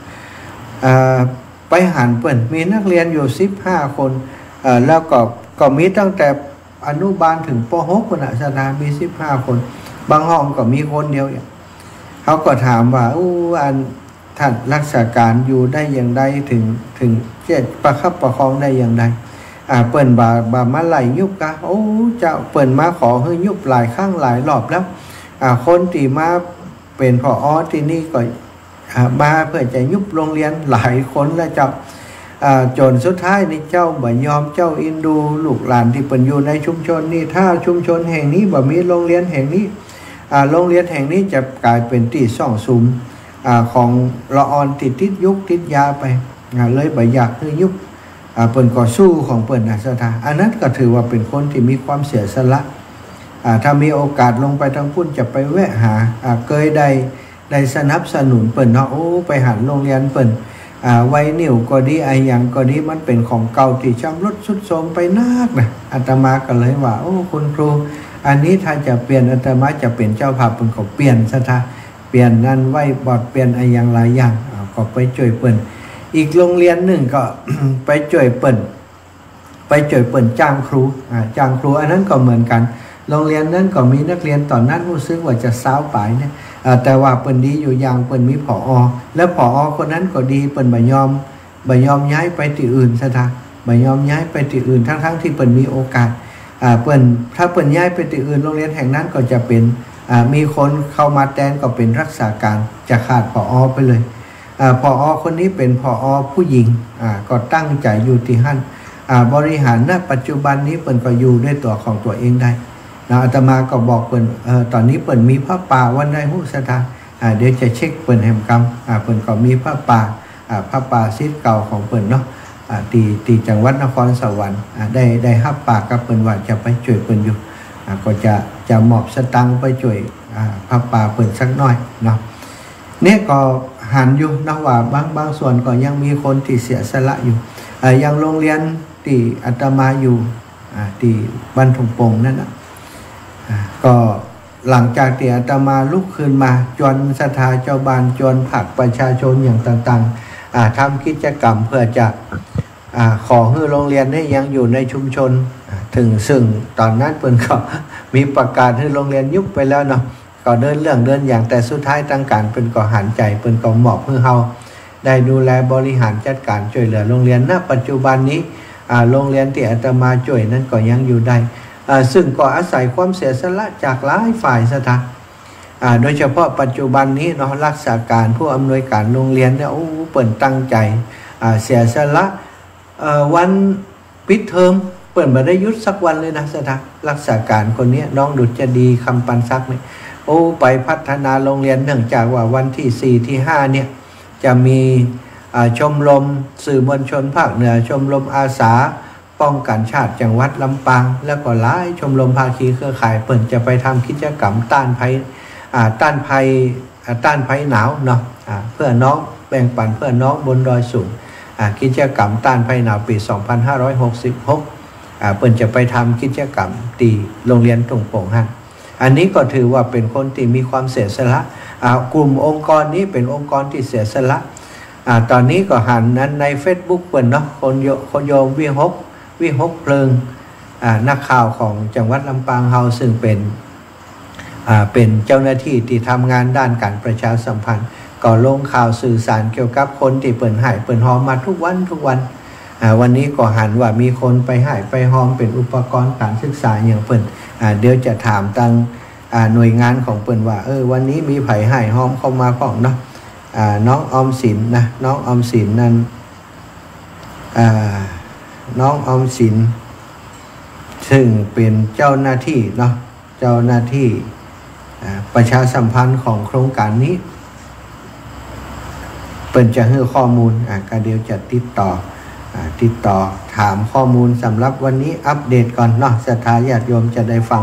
Speaker 2: ไปหันเปิ่นมีนักเรียนอยู่สิบห้าคนแล้วก็ก็มีตั้งแต่อนุบาลถึงป หก คนอ่ะสถานมีสิบห้าคนบางห้องก็มีคนเดียวอย่างเขาก็ถามว่าอู้อันท่านรักษาการอยู่ได้อย่างไรถึงถึงเจ็ดประคับประคองได้อย่างไรอ่าเปิ่นบาบามาไหลยุบกะโอ้เจ้าเปิ่นมาขอให้ยุบหลายครั้งหลายรอบแล้วอ่าคนที่มาเป็นผอ.ที่นี่ก็อ่ามาเพื่อจะยุบโรงเรียนหลายคนแล้วเจ้าอ่าจนสุดท้ายนี่เจ้าบ่ยอมเจ้าอินดูลูกหลานที่เปิ่นอยู่ในชุมชนนี่ถ้าชุมชนแห่งนี้บ่มีโรงเรียนแห่งนี้อ่าโรงเรียนแห่งนี้จะกลายเป็นที่ซ่องสุมอ่าของละออนติดติดยุกติดยาไปอ่าเลยบ่อยากให้ยุบเปิ่นก็สู้ของเปิ่นนะสถาอันนั้นก็ถือว่าเป็นคนที่มีความเสียสละถ้ามีโอกาสลงไปทางพุ่นจะไปแวะหาเคยได้ได้สนับสนุนเปิ่นเนาะโอ้ไปหันโรงเรียนเปิ่นไว้นิ่วก็ดีไออย่างก็ดีมันเป็นของเก่าที่ชำรุดทรุดโทรมไปนักนะอาตมาก็เลยว่าโอ้คุณครูอันนี้ถ้าจะเปลี่ยนอาตมาจะเป็นเจ้าภาพเปิ่นก็เปลี่ยนสถาเปลี่ยนนั่นไว้บอดเปลี่ยนไออย่างหลายอย่างก็ไปช่วยเปิ่นอีกโรงเรียนหนึ่งก็ ไปช่วยเปิ่นไปช่วยเปิ่นจ้างครูจ้างครูอันนั้นก็เหมือนกันโรงเรียนนั้นก็มีนักเรียนตอนนั้นรู้สึกว่าจะสาวป่ายเนี่ยแต่ว่าเปิ่นดีอยู่อย่างเปิ่นมีผอ.แล้วผอ.คนนั้นก็ดีเปิ่นบ่ยอมบ่ยอมย้ายไปที่อื่นซะท่าบ่ยอมย้ายไปที่อื่นทั้งๆที่เปิ่นมีโอกาสเปิ่นถ้าเปิ่นย้ายไปที่อื่นโรงเรียนแห่งนั้นก็จะเป็นมีคนเข้ามาแทนก็เป็นรักษาการจะขาดผอ.ไปเลยผอ.คนนี้เป็นผอ.ผู้หญิงก็ตั้งใจอยู่ที่หั่นบริหารณปัจจุบันนี้เปิ่นก็อยู่ด้วยตัวของตัวเองได้อาตมาก็บอกเปิ่นตอนนี้เปิ่นมีพระป่าวันได้หู้สถานเดี๋ยวจะเช็คเปิ่นแห่งกรรมเปิ่นก็มีพระป่าพระป่าศิษย์เก่าของเปิ่นเนาะตีตีจังหวัดนครสวรรค์ได้ได้ฮับป่ากับเปิ่นว่าจะไปช่วยเปิ่นอยู่ก็จะจะมอบสตังค์ไปช่วยพระป่าเปิ่นสักหน่อยเนาะเนี่ยก็หันอยู่นะว่าบางบางส่วนก็ยังมีคนที่เสียสละอยู่อย่างโรงเรียนที่อาตมาอยู่ที่บ้านทุ่งโป่งนั่นนะก็หลังจากที่อาตมาลุกขึ้นมาจวนศรัทธาเจ้าบ้านจวนผักประชาชนอย่างต่างๆทำกิจกรรมเพื่อจะขอให้โรงเรียนให้ยังอยู่ในชุมชนถึงซึ่งตอนนั้นเพิ่นก็มีประกาศให้โรงเรียนยุบไปแล้วเนาะก็เดินเรื่องเดินอย่างแต่สุดท้ายตั้งการเป็นก็หันใจเป็นก็มอบเพื่อเฮาได้ดูแลบริหารจัดการช่วยเหลือโรงเรียนณปัจจุบันนี้โรงเรียนที่อาตมาช่วยนั้นก็ยังอยู่ได้ซึ่งก็อาศัยความเสียสละจากหลายฝ่ายสถานโดยเฉพาะปัจจุบันนี้เนาะรักษาการผู้อำนวยการโรงเรียนเนี่ยโอ้เปิ่นตั้งใจเสียสละวันปิดเทอมเปิ่นบ่ได้หยุดสักวันเลยนะสถานรักษาการคนนี้น้องดุจดีคำปันซักเนี่ยโอ้ไปพัฒนาโรงเรียนเนื่องจากว่าวันที่สี่ที่ห้าเนี่ยจะมีชมรมสื่อมวลชนภาคเหนือชมรมอาสาป้องกันชาติจังหวัดลำปางแล้วก็หลายชมรมภาคีเครือข่ายเปิ่นจะไปทำกิจกรรมต้านภัยอ่าต้านภัยอ่าต้านภัยหนาวเนาะอ่าเพื่อน้องแบ่งปันเพื่อน้องบนดอยสูงอ่ากิจกรรมต้านภัยหนาวปีสองพันห้าร้อยหกสิบหกอ่าเปิ่นจะไปทำกิจกรรมตีโรงเรียนตรงโป่งฮั่นอันนี้ก็ถือว่าเป็นคนที่มีความเสียสละอ่ากลุ่มองค์กรนี้เป็นองค์กรที่เสียสละอ่าตอนนี้ก็หันนั้นใน Facebook เปิ่นเนาะคนโยคนโยมวิหกวิหกเพลิงอ่านักข่าวของจังหวัดลำปางเฮาซึ่งเป็นอ่าเป็นเจ้าหน้าที่ที่ทำงานด้านการประชาสัมพันธ์ก็ลงข่าวสื่อสารเกี่ยวกับคนที่เปิ่นหายเปิ่นหอมมาทุกวันทุกวันอ่าวันนี้ก็หันว่ามีคนไปหายไปหอมเป็นอุปกรณ์การศึกษาอย่างเปิ่นอ่าเดี๋ยวจะถามทางอ่าหน่วยงานของเปิ่นว่าเออวันนี้มีไผหายหอมเข้ามาพ้องเนาะอ่าน้องออมสินนะน้องออมสินนั้นอ่าน้องออมสินซึ่งเป็นเจ้าหน้าที่เนาะเจ้าหน้าที่ประชาสัมพันธ์ของโครงการนี้เปิ่นจะให้ข้อมูลอ่ะก็เดี๋ยวจะติดต่ออ่ะติดต่อถามข้อมูลสำหรับวันนี้อัปเดตก่อนเนาะศรัทธาญาติโยมจะได้ฟัง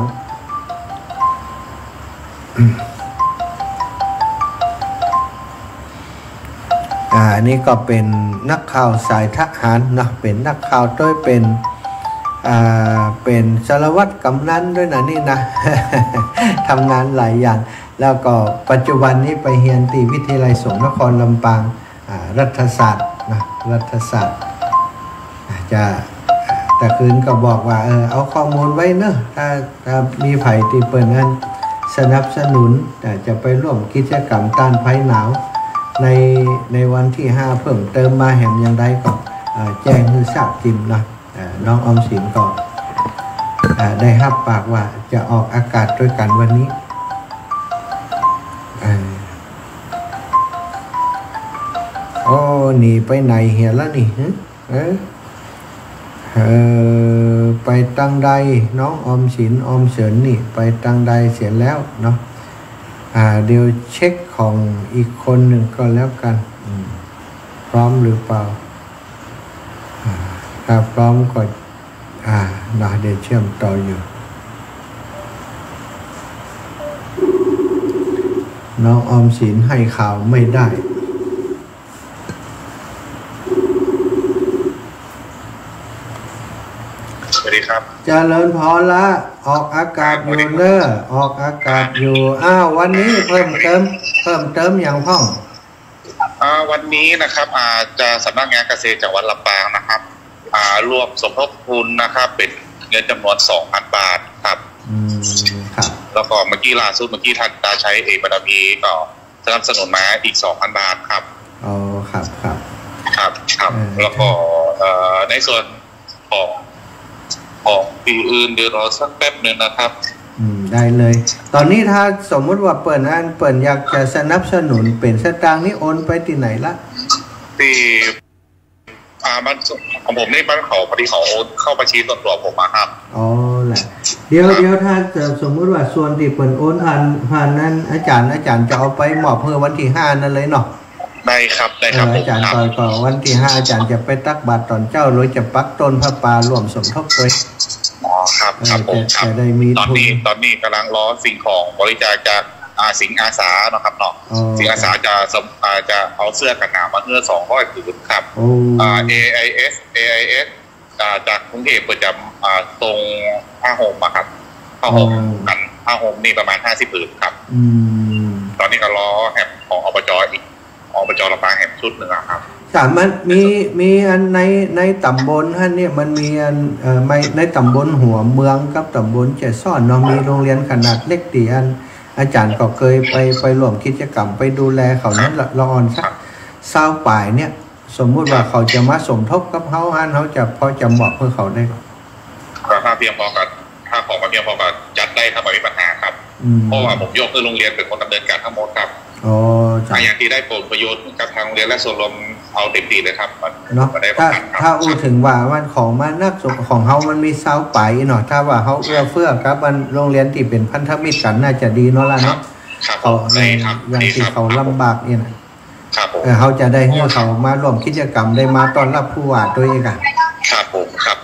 Speaker 2: อ่าอันนี้ก็เป็นนักข่าวสายทหารเนาะเป็นนักข่าวด้วยเป็นอ่าเป็นสารวัตรกำนันด้วยนะนี่นะ ทำงานหลายอย่างแล้วก็ปัจจุบันนี้ไปเรียนที่วิทยาลัยสงฆ์นครลำปางอ่ารัฐศาสตร์นะรัฐศาสตร์จะแต่คืนก็บอกว่าเออเอาข้อมูลไว้เนอะถ้าถ้ามีไผ่ที่เปิดนั้นสนับสนุนจะไปร่วมกิจกรรมต้านภัยหนาวในในวันที่ห้าเพิ่มเติมมาแหมอย่างใดก็แจ้งให้ทราบจิมนะน้องออมสินก็ได้รับปากว่าจะออกอากาศด้วยกันวันนี้โอ้หนีไปไหนเหียแล้วนี่เออเออไปตังใดน้องออมสินออมเฉินนี่ไปตังใดเสียแล้วเนาะอ่าเดี๋ยวเช็คของอีกคนหนึ่งก็แล้วกันพร้อมหรือเปล่าถ้าพร้อมก็อ่าเนาะเดี๋ยวเชื่อมต่ออยู่น้องออมสินให้ข่าวไม่ได้
Speaker 3: สวัสดีครับ
Speaker 2: เจริญพรละออกอากาศอยู่เนอะออกอากาศอยู่อ้าววันนี้เพิ่มเติมเพิ่มเติมอย่างพ่อง
Speaker 3: อ่าวันนี้นะครับอาจะสำนักงานเกษตรจังหวัดลำปางนะครับอ่ารวมสมทบทุนนะครับเป็นเงินจำนวน สองพัน บาทครับ
Speaker 2: อืมครับ
Speaker 3: แล้วก็เมื่อกี้ล่าสุดเมื่อกี้ท่านตาชัยเอกบารมีก็สนับสนุนมาอีก สองพัน บาทครับ
Speaker 2: อ๋อครับครับ
Speaker 3: ครับครับแล้วก็เอ่อในส่วนของของปีอื่นเดี๋ยวรอสักแป๊บนึงนะครับ
Speaker 2: อืมได้เลยตอนนี้ถ้าสมมติว่าเปิดอันเปิดอยากจะสนับสนุนเป็นสตางค์นี่โอนไปที่ไหนละ
Speaker 3: ที่อ่ามันของผมนี่บ้านเขาพอดีเขาโอนเข้าบัญชีส่วนตัวผมมาครับ
Speaker 2: อ๋อแหละเดี๋ยวเดี๋ยวถ้าจะสมมติว่าส่วนที่เปิดโอนผ่านผ่านนั้นอาจารย์อาจารย์จะเอาไปมอบเพื่อวันที่ห้านั่นเลยเนาะ
Speaker 3: ได้ครับได้ครับ
Speaker 2: อาจารย์ต่อก่อนวันที่ห้าอาจารย์จะไปตักบาตรตอนเจ้าหรือจะปักต้นพระป่ารวมสมทบด้วย
Speaker 3: อ๋อครับครับผมครับตอนนี้ตอนนี้กำลังรอสิ่งของบริจาคจากอาสิงอาสาเนาะครับเนาะสิงอาสาจะจะเอาเสื้อกันหนาวมาเนื้อสองร้อยผืนครับอ่า เอ ไอ เอส เอ ไอ เอส จากกรุงเทพประจำตรงผ้าห่มอะครับผ้าห่มกันผ้าห่มนี่ประมาณห้าสิบผืนครับตอนนี้ก็รอแหบของอบจอีกอบจลำปางแหบชุดหนึ่งครับ
Speaker 2: สามมันมีมีอันในในตำบลท่านเนี่ยมันมีอันเอ่อไม่ในตำบลหัวเมืองกับตำบลเจซ่อนเนาะมีโรงเรียนขนาดเล็กตีอันอาจารย์ก็เคยไปไปร่วมกิจกรรมไปดูแลเขานั้นละอ่อนสักเศร้าป่ายเนี่ยสมมุติว่าเขาจะมาสมทบกับเขาอันเขาจะพอจะเหมาะเพื่อเขาได้
Speaker 3: ถ้าเพียงพอกับถ้าของมาเพียงพอกับจัดได้ครับไม่มีปัญหาครับเพราะว่าผมยกคือโรงเรียนเป็นคนดำเนินการทั้งหมดครับ
Speaker 2: อ๋อ
Speaker 3: อย่างที่ได้ผลประโยชน์กับทางโรงเรียนและส่วนรวมเอาเต็มที่เลยครับ
Speaker 2: เนาะถ้าถ้าอู้ถึงว่ามันของมันนักของเขามันมีเศร้าไปเนาะถ้าว่าเขาเอื้อเฟื้อครับมันโรงเรียนที่เป็นพันธมิตรกันน่าจะดีเนาะล่ะเนาะเขาอย่างที่เขาลำบากเนี่ยนะเขาจะได้ให้เขามาร่วมกิจกรรมได้มาต้อนรับผู้ว่าด้วยกัน
Speaker 3: ครับผมครับผม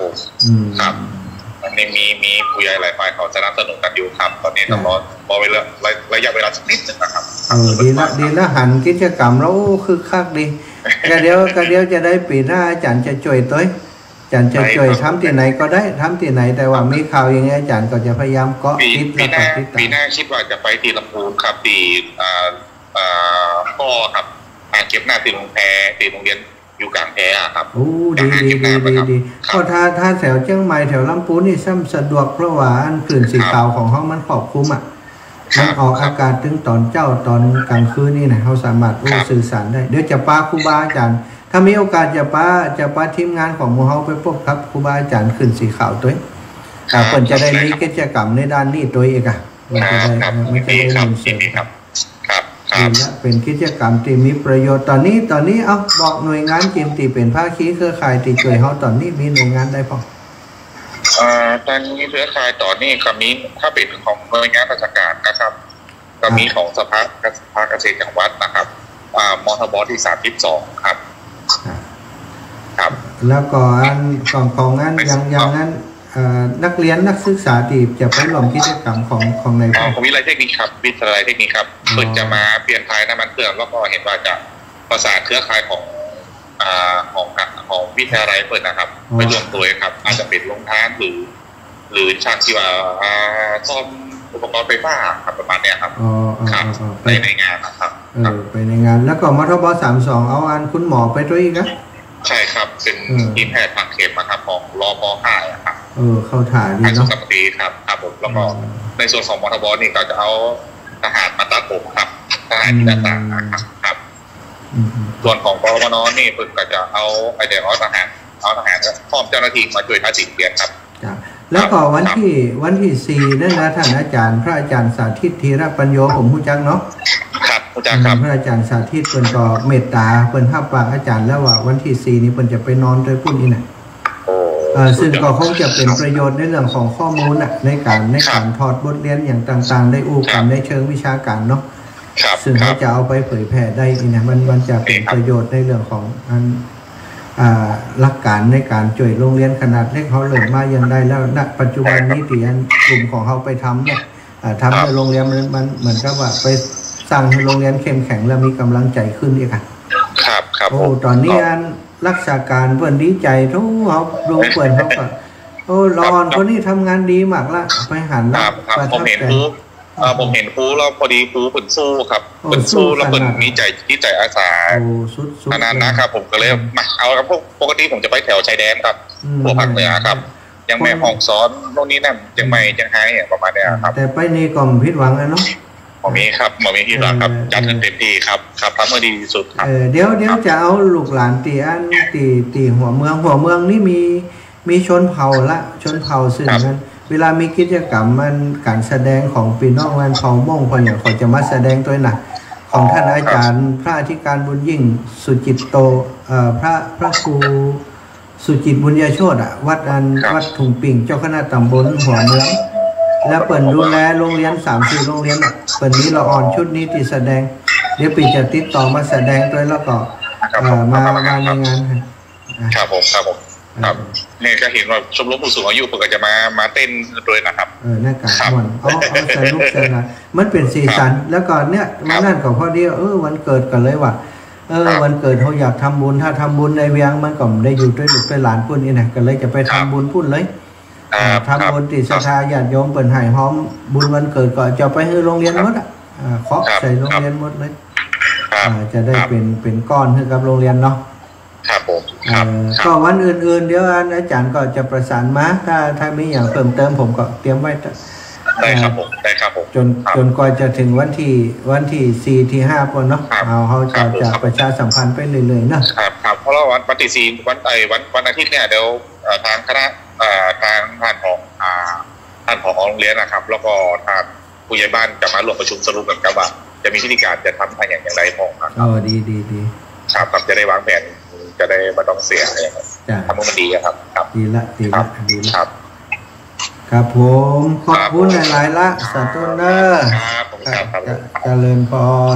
Speaker 3: ผมครับอันนี้มีมีผู้ใหญ่หลายฝ่ายเขาสนับสนุนกันอยู่ครับตอนนี้ต้องรอรอเวลาระยะเวลาสักนิดนึงนะครับ
Speaker 2: เออดีละดีละหันกิจกรรมแล้วคือคักดีก็เดี๋ยวก็เดี๋ยวจะได้ปีหน้าอาจารย์จะช่วยตัวอาจารย์จะช่วยทำที่ไหนก็ได้ทำที่ไหนแต่ว่ามีข่าวอย่างนี้อาจารย์ก็จะพยายามเกาะติด
Speaker 3: ปีหน้าปีหน้าคิดว่าจะไปที่ลำพูนครับที่อ่าอ่าพ่อครับอ่างเก็บหน้าตีโรงแพตีโรงเรียนอยู่กลางแพครับ
Speaker 2: โอ้ดีดีดีดีดีก็ถ้าถ้าแถวเชียงใหม่แถวลำพูนนี่ซ้ำสะดวกเพราะว่าอันคลื่นสีขาวของห้องมันครอบคลุมอ่ะมันออกอากาศถึงตอนเจ้าตอนกลางคืนนี่นะเขาสามารถสื่อสารได้เดี๋ยวจะป้าครูบาอาจารย์ถ้ามีโอกาสจะป้าจะป้าทีมงานของมูเฮาไปพบครับครูบาอาจารย์ขึ้นสีขาวตัวอ่าเปิดจะได้มีกิจกรรมในด้านนี้ตัวเองอ่ะมันจะได้มันจะได้มีเสียงครับครับเป็นกิจกรรมที่มีประโยชน์ตอนนี้ตอนนี้เอาบอกหน่วยงานจิมตีเป็นภาคีเครือข่ายตีช่วยเฮาตอนนี้มีหน่วยงานได้ป่ะ
Speaker 3: อ่าตอนนี้เครือข่ายตอนนี้ก็มีถ้าเป็นของหน่วยงานราชการนะครับก็มีของสภาสภาเกษตรจังหวัดนะครับอ่ามทบที่สามสิบสองครับ
Speaker 2: ครับแล้วก็อันของของงานอย่างอย่างนั้นนักเรียนนักศึกษาที่จะไปร่วมกิจกรรมของของใน
Speaker 3: ของวิทยาลัยเทคนิคครับวิทยาลัยเทคนิคครับเปิดจะมาเปลี่ยนทายน้ำมันเครื่องแล้วก็เห็นว่าจะประสานเครือข่ายของอ่าของของวิทยาลัยเปิดนะครับไปรวมตัวครับอาจจะเป็นโรงทานหรือหรือช่างที่ว่าซ่อมอุปกรณ์ไฟฟ้าครับประมาณนี้ครับครับในในงานนะครับ
Speaker 2: เออไปในงานแล้วก็มทบสามสองเอาอันคุณหมอไปด้วยอีกนะ
Speaker 3: ใช่ครับเป็นทีมแพทย์ฝังเข็มนะครับของรป.ห้าครับ
Speaker 2: เออเข้าถ่ายดี
Speaker 3: เนาะสุขภาพครับครับผมแล้วก็ในส่วนของมทบนี่ก็จะเอาทหารมาตัดผมครับทหารที่ต่างๆนะครับครับส่วนของปวนนี่เพิ่งก็จะเอาไอเดียเอาทหารเอาทหารพร้อมเจ้าหน้าที่มาช่วยทาสีเปลี่ยนครับ
Speaker 2: แล้วก็วันที่วันที่สี่นั่นนะท่านอาจารย์พระอาจารย์สาธิตธีรปัญโยผมผู้จักเนาะ
Speaker 3: ครับผู้จักครับ
Speaker 2: พระอาจารย์สาธิตเพิ่นก็เมตตาเพิ่นห้าปากอาจารย์แล้วว่าวันที่สี่นี้เพิ่นจะไปนอนโดยพุ่นนี่นะเออซึ่งก็คงจะเป็นประโยชน์ในเรื่องของข้อมูลน่ะในการในการถอดบทเรียนอย่างต่างๆได้อู้กันในเชิงวิชาการเนาะซึ่งเขาจะเอาไปเผยแพร่ได้นี่นะมันมันจะเป็นประโยชน์ในเรื่องของอันหลักการในการช่วยโรงเรียนขนาดเล็กเขาเริ่มมาอย่างได้แล้วณปัจจุบันนี้ที่กลุ่มของเขาไปทำเนี่ยทำให้โรงเรียนมันมันเหมือนกับว่าไปสร้างให้โรงเรียนเข้มแข็งและมีกำลังใจขึ้นอีกค่ะ
Speaker 3: ครับครับ
Speaker 2: โอ้ตอนนี้อันรักษาการเพื่อนดีใจทุกเขาดูเพื่อนเขาก็โอ้รอนคนนี้ทำงานดีมากละไปหัน
Speaker 3: ละผมเห็นครูผมเห็นครูแล้วพอดีครูเปิดสู้ครับเปิดสู้แล้วเปิดมีใจที่ใจอาสาขนาดนะครับผมก็เลยมาเอาครับพวกปกติผมจะไปแถวชายแดนครับพวกภาคเหนือครับยังแม่ห้องซ้อนโน่นนี่นั่นยังไม่ยังไงประมาณนี้ครับ
Speaker 2: แต่ไปนี่ก็ผิดหวังนะเนาะ
Speaker 3: หมอมีครับหมอมีที่หลังครับจัดเต็มที่ครับครับทำเมื่อดีสุดครับ
Speaker 2: เดี๋ยวเดี๋ยวจะเอาลูกหลานตีอันตีตีหัวเมืองหัวเมืองนี่มีมีชนเผ่าละชนเผ่าซึ่งนั้นเวลามีกิจกรรมมันการแสดงของปีน้องวันเผ่าม่งคนอย่างเขาจะมาแสดงตัวหนักของท่านอาจารย์พระอธิการบุญยิ่งสุจิตโตพระพระครูสุจิตบุญญาโชติอ่ะวัดอันวัดถุงปิ่งเจ้าคณะตำบลหัวเมืองแล้วเปิดดูแลโรงเรียนสามสี่โรงเรียนอ่ะเปิดนี้เราอ่อนชุดนี้ที่แสดงเดี๋ยวปีจะติดต่อมาแสดงด้วยแล้วก็มามาในงาน
Speaker 3: ครับผมครับผมครับเนี่ยก็เห็นว่าชมรมผู้สูงอายุเพิ่งก็จะมามาเต้นด้วยนะครับ
Speaker 2: เออหน้ากากมันเอาเอาใส่ลูกใส่นะมันเป็นสีสันแล้วก็เนี่ยมานั่นก็พอดีเออวันเกิดกันเลยว่ะเออวันเกิดเขาอยากทำบุญถ้าทำบุญในเวียงมันก็ได้อยู่ด้วยลูกด้วยหลานพุ่นนี่นะก็เลยจะไปทำบุญพุ่นเลยทำบุญติดศรัทธาญาติโยมเปิดไห่หอมบุญวันเกิดก็จะไปให้โรงเรียนหมดอ่ะเคาะใส่โรงเรียนหมดเลยจะได้เป็นเป็นก้อนให้กับโรงเรียนเนาะ
Speaker 3: ครับผม
Speaker 2: ก็วันอื่นๆเดี๋ยวอาจารย์ก็จะประสานมาถ้าถ้ามีอย่างเพิ่มเติมผมก็เตรียมไว้
Speaker 3: ได้ครับผมได้ครับผม
Speaker 2: จนจนกว่าจะถึงวันที่วันที่สี่ที่ห้าปนเนาะเอาเขาจะจะประชาสัมพันธ์ไปเรื่อยๆเนาะ
Speaker 3: ครับครับเพราะว่าวันวันที่สี่วันไอวันวันอาทิตย์เนี่ยเดี๋ยวทางคณะทางท่านของท่านของโรงเรียนนะครับแล้วก็ทางผู้ใหญ่บ้านจะมาร่วมประชุมสรุปกันครับว่าจะมีวิธีการจะทำอะไรอย่างอย่างไรพองครับ
Speaker 2: อ๋อดีดีดี
Speaker 3: ครับครับจะได้วางแผนจะได้ไม่ต้องเสียอะไรครับทำให้มันดีครับครับ
Speaker 2: ดีละดีละดีละครับครับผมขอบคุณหลายๆละสาธุเนอร์
Speaker 3: ครับผมครับ
Speaker 2: เจริญพร